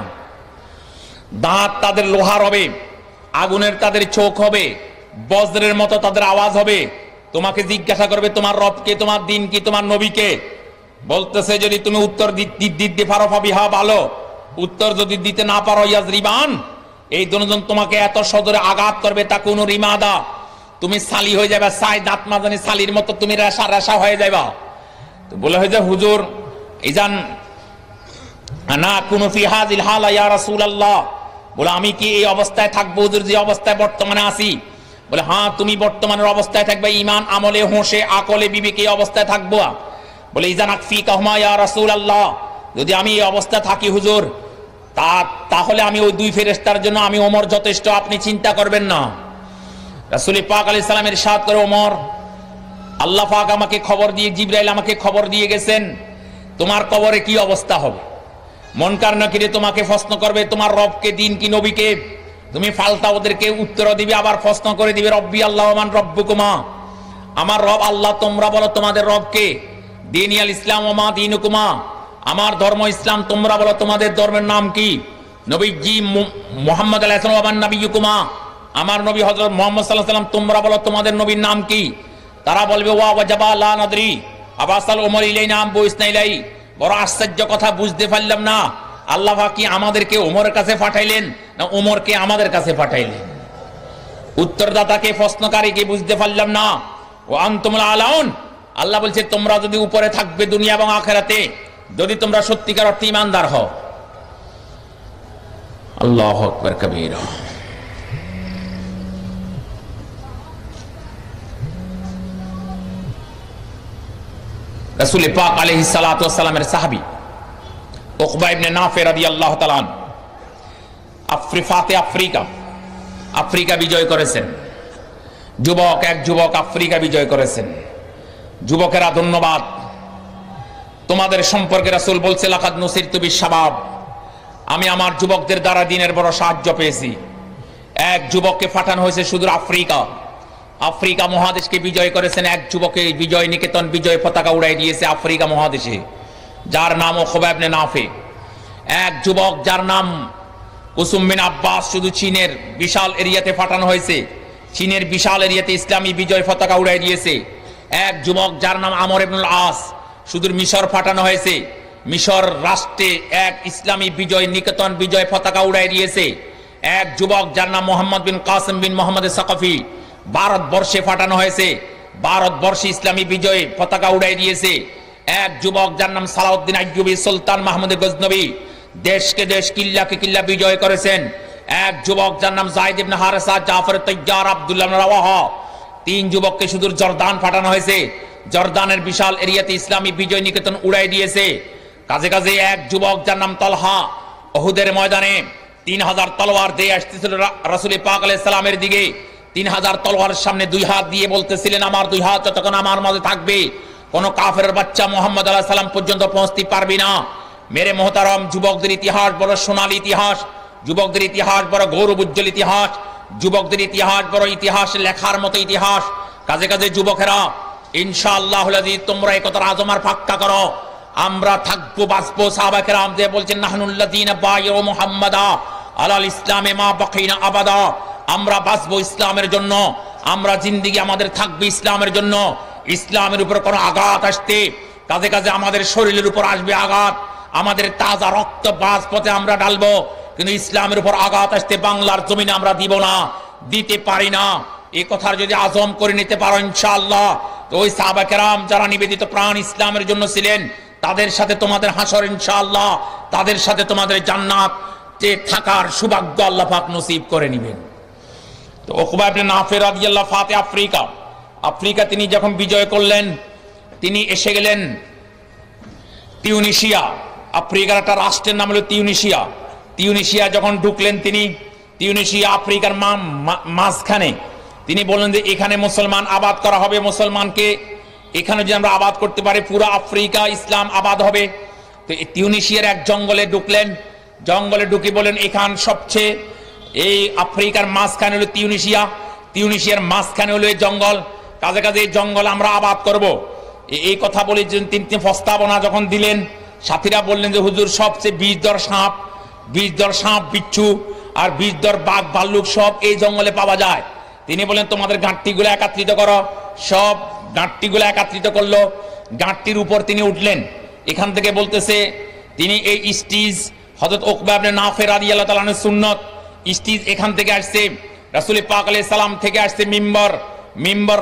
দাঁত তাদের লোহার হবে, আগুনের তাদের চোখ হবে, বজ্রের মতো তাদের আওয়াজ হবে। তোমাকে জিজ্ঞাসা করবে তোমার রবকে, তোমার দিন কি, তোমার নবীকে। বলতেছে যদি তুমি উত্তর দিতে পারো ফাবিহা ভালো, উত্তর যদি দিতে না পারো ইয়াজরিবান, এই দুজন তোমাকে এত সদরে আঘাত করবে তা কোন রিমাদা, তুমি সালি হয়ে যাবে, সাই দাঁত মাজানি সালির মতো তুমি রেশা রেশা হয়ে যাবা। তো বলে হয়ে যে হুজুর ইজান আনা কুনু ফি হাযিল হালা ইয়া রাসূলুল্লাহ, বলে আমি কি এই অবস্থায় থাকবো হুজুর যে অবস্থায় বর্তমানে আছি? বলে হ্যাঁ তুমি বর্তমানের অবস্থায় থাকবে, ঈমান আমলে হোশে আকলে বিবেকে এই অবস্থায় থাকবো। বলে ইজান আকফিকাহুমা ইয়া রাসূলুল্লাহ, যদি আমি এই অবস্থায় থাকি হুজুর তা তাহলে আমি ওই দুই ফেরেশতার জন্য আমি ওমর যথেষ্ট, আপনি চিন্তা করবেন না। রাসূল পাক আলাইহিস সালাম ইরশাদ করে, ওমর আল্লাহ পাক আমাকে খবর দিয়ে, জিবরাইল আমাকে খবর দিয়ে গেছেন তোমার কবরে কি অবস্থা হবে। মুনকার নাকিরে তোমাকে প্রশ্ন করবে তোমার রবকে, দিন কি, নবীকে। তুমি ফালতা ওদেরকে উত্তর দিবে, আবার প্রশ্ন করে দিবে রব্বি আল্লাহ মান রব্বুকুমা, আমার রব আল্লাহ, তোমরা বলো তোমাদের রবকে। দীনিয়াল ইসলাম ওয়া মা দীনুকুমা, আমার ধর্ম ইসলাম, তোমরা বলো তোমাদের ধর্মের নাম কি। নবীজি মুহাম্মদ আলাইহিস সালাম ওয়া মান নবিয়্যুকুমা, আমার নবী হযরত মুহাম্মদ সাল্লাল্লাহু আলাইহি ওয়াসাল্লাম, তোমরা বলো তোমাদের নবীর নাম কি। তারা বলবে ওয়া ওয়াজাবা লা নাদরি আবাসাল উমর ইলাইনা আম বুইসনা ইলাই, বড় আশ্চর্য কথা, বুঝতে পারলাম না আল্লাহ পাক কি আমাদেরকে ওমরের কাছে পাঠাইলেন না ওমরকে আমাদের কাছে পাঠাইলেন। উত্তরদাতাকে, প্রশ্নকারীকে বুঝতে পারলাম না। ও আনতুমুল আলাউন, আল্লাহ বলছে তোমরা যদি উপরে থাকবে দুনিয়া এবং আখিরাতে, যদি তোমরা সত্যিকার অর্থে ঈমানদার হও। আল্লাহু আকবার কবীরা। রাসূল পাক আলাইহিস সালাতু ওয়াস সালামের সাহাবী উকবা ইবনে নাফি রাদিয়াল্লাহু তাআলা আনহু আফ্রিকাতে আফ্রিকা আফ্রিকা বিজয় করেছেন। যুবক এক যুবক আফ্রিকা বিজয় করেছেন। যুবকেরা ধন্যবাদ, তোমাদের সম্পর্কে রাসূল বলছে লাকাদ নুসিরতু বিশ-শাবাব, আমি আমার যুবকদের দ্বারা দিনের বড় সাহায্য পেয়েছি। এক যুবককে পাঠানো হয়েছে সুদূর আফ্রিকা, আফ্রিকা মহাদেশকে বিজয় করেছেন। এক যুবকে বিজয় নিকেতন বিজয় পতাকা উড়াই দিয়েছে আফ্রিকা মহাদেশে, যার নাম উকবা ইবনে নাফি। এক যুবক যার নাম কুসুম বিন আব্বাস, শুধু চীনের বিশাল এরিয়াতে পাঠানো হয়েছে, চীনের বিশাল এরিয়াতে ইসলামী বিজয় পতাকা উড়াই দিয়েছে। এক যুবক যার নাম আমর ইবনুল আস, সুদূর মিশর পাঠানো হয়েছে, মিশর রাষ্ট্রে এক ইসলামী বিজয় নিকেতন বিজয় পতাকা উড়াই দিয়েছে এক যুবক যার নাম মোহাম্মদ বিন কাসিম বিন মোহাম্মদ সাকাফি। ভারতবর্ষে পাঠানো হয়েছে, ভারতবর্ষে ইসলামী বিজয় পতাকা উড়াই দিয়েছে এক যুবক যার নাম সালাউদ্দিন আইয়ুবী সুলতান মাহমুদ গজনবী। দেশকে দেশ কিল্লাকে কিল্লা বিজয় করেছেন এক যুবক যার নাম যায়েদ ইবনে হারেসা জাফর তাইয়ার আব্দুল্লাহ ইবনে রাওয়াহা। তিন যুবককে সুদূর জর্দান পাঠানো হয়েছে, জর্দানের বিশাল এরিয়াতে ইসলামী বিজয় নিকেতন উড়াই দিয়েছে। কাজে কাজে এক যুবক যার নাম তলহা উহুদের ময়দানে তিন হাজার তলোয়ার দিয়ে আসতেছিল রাসূল পাক আলাইহিস সালামের দিকে। তিন হাজার তলোয়ারের সামনে দুই হাত দিয়ে বলতেছিলেন, আমার দুই হাত যতক্ষণ আমার মাঝে থাকবে কোন কাফেরের বাচ্চা মুহাম্মদ আলাইহিস সালাম পর্যন্ত পৌঁছতে পারবে না। মেরে মোহতারাম, যুবকদের ইতিহাস বড় সোনালী ইতিহাস, যুবকদের ইতিহাস বড় গৌরব উজ্জ্বল ইতিহাস, যুবকদের ইতিহাস বড় ইতিহাস লেখার মতো ইতিহাস। কাজে কাজে যুবকেরা, ইনশাআল্লাহুল আযীজ তোমরা এই কথার আজমার পাক্কা করো, আমরা থাকবো বাঁচবো। সাহাবা কেরাম যে বলছেন নাহনুল্লাযীনা বায়উ মুহাম্মাদা আলাল ইসলামে মা বাকিনা আবাদা, আমরা বাঁচবো ইসলামের জন্য, আমরা জিন্দেগি আমাদের থাকবে ইসলামের জন্য। ইসলামের উপর কোনো আঘাত আসতে, কাজে কাজে আমাদের শরীরের উপর আসবে আঘাত, আমাদের তাজা রক্ত বাজপথে আমরা ঢালবো, কিন্তু ইসলামের উপর আঘাত আসতে বাংলার জমিনে আমরা দিব না, দিতে পারি না। এই কথার যদি আজম করে নিতে পারো ইনশাআল্লাহ, তো ওই সাহাবা কেরাম যারা নিবেদিত প্রাণ ইসলামের জন্য ছিলেন তাদের সাথে তোমাদের হাসর ইনশাআল্লাহ, তাদের সাথে তোমাদের জান্নাতে থাকার সৌভাগ্য আল্লাহ পাক নসিব করে নেবেন। তো উকবা ইবনে নাফি রাদিয়াল্লাহু ফাতে আফ্রিকা, আফ্রিকা তিনি যখন বিজয় করলেন তিনি এসে গেলেন তিউনিসিয়া। আফ্রিকার একটা রাষ্ট্রের নাম হলো তিউনিসিয়া। তিউনিসিয়া যখন ঢুকলেন তিনি, তিউনিসিয়া আফ্রিকার মাঝখানে, তিনি বললেন যে এখানে মুসলমান আবাদ করা হবে, মুসলমানকে এখানে যদি আমরা আবাদ করতে পারি পুরো আফ্রিকা ইসলাম আবাদ হবে। তো তিউনিসিয়ার এক জঙ্গলে ঢুকলেন, জঙ্গলে ঢুকে বলেন এখান সবচেয়ে এই আফ্রিকার মাঝখানে হলো তিউনিসিয়া, তিউনিসিয়ার মাঝখানে হলো এই জঙ্গল, কাজে কাজে এই জঙ্গল আমরা আবাদ করব। এই কথা বলে তিনি প্রস্তাবনা যখন দিলেন, সাথীরা বললেন যে হুজুর সবচেয়ে বিষধর সাপ, বিষধর সাপ বিচ্ছু আর বিষধর বাঘ ভাল্লুক সব এই জঙ্গলে পাওয়া যায়। তিনি বলেন তোমাদের গাঁটটিগুলো একত্রিত করো, সব গাঁটটিগুলো একত্রিত করলো, গাঁটটির উপর তিনি উঠলেন। এখান থেকে বলতেছে তিনি এই স্টিজ হযরত উকবা ইবনে নাফি রাদিয়াল্লাহু তাআলা আনহু সুন্নত স্টিজ এখান থেকে আসছে, রাসূল পাক আলাইহিস সালাম থেকে আসছে মিম্বর, মিম্বর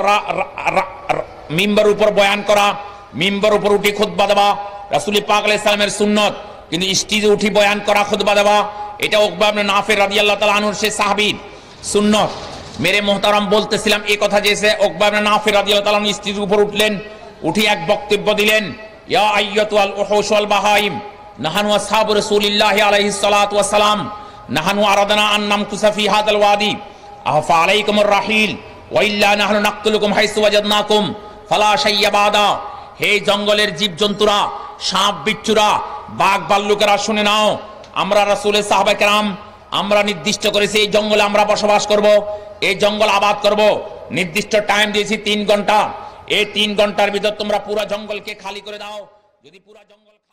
মিম্বর উপর বয়ান করা, মিম্বর উপর উঠে খুতবা দেওয়া রাসূল পাক আলাইহিস সালামের সুন্নত, কিন্তু স্টেজে উঠে বয়ান করা খুতবা দেওয়া এটা উকবা ইবনে নাফি রাদিয়াল্লাহু তাআলা আনহুর সে সাহাবীর সুন্নত। মেরে মুহতারাম বলতেছিলাম এই কথা যে উকবা ইবনে নাফি রাদিয়াল্লাহু তাআলা স্টেজের উপর উঠলেন, উঠে এক বক্তব্য দিলেন, ইয়া আইয়াতুল উহুশ ওয়াল বাহাইম নাহানু আসহাবু রাসূলিল্লাহি আলাইহিস সালাতু ওয়াস সালাম নাহানু আরাদনা আন নামকুসা ফি হাদাল ওয়াদি আফা আলাইকুমুর রাহিল ওয়া ইল্লা নাহনু নাকতুলুকুম হাইসু ওয়াজাদনাকুম ফালা শাইয়া বাদা। হে জঙ্গলের জীবজন্তুরা, সাপ বিচ্ছুরা, বাঘ ভাল্লুকেরা শুনে নাও, আমরা রাসূলের সাহাবা কেরাম আমরা নির্দিষ্ট করেছি এই জঙ্গলে আমরা বসবাস করব, এই জঙ্গল আবাদ করব, নির্দিষ্ট টাইম দিয়েছি তিন ঘন্টা। এই তিন ঘন্টার ভিতর তোমরা পুরো জঙ্গলকে খালি করে দাও। যদি পুরো জঙ্গল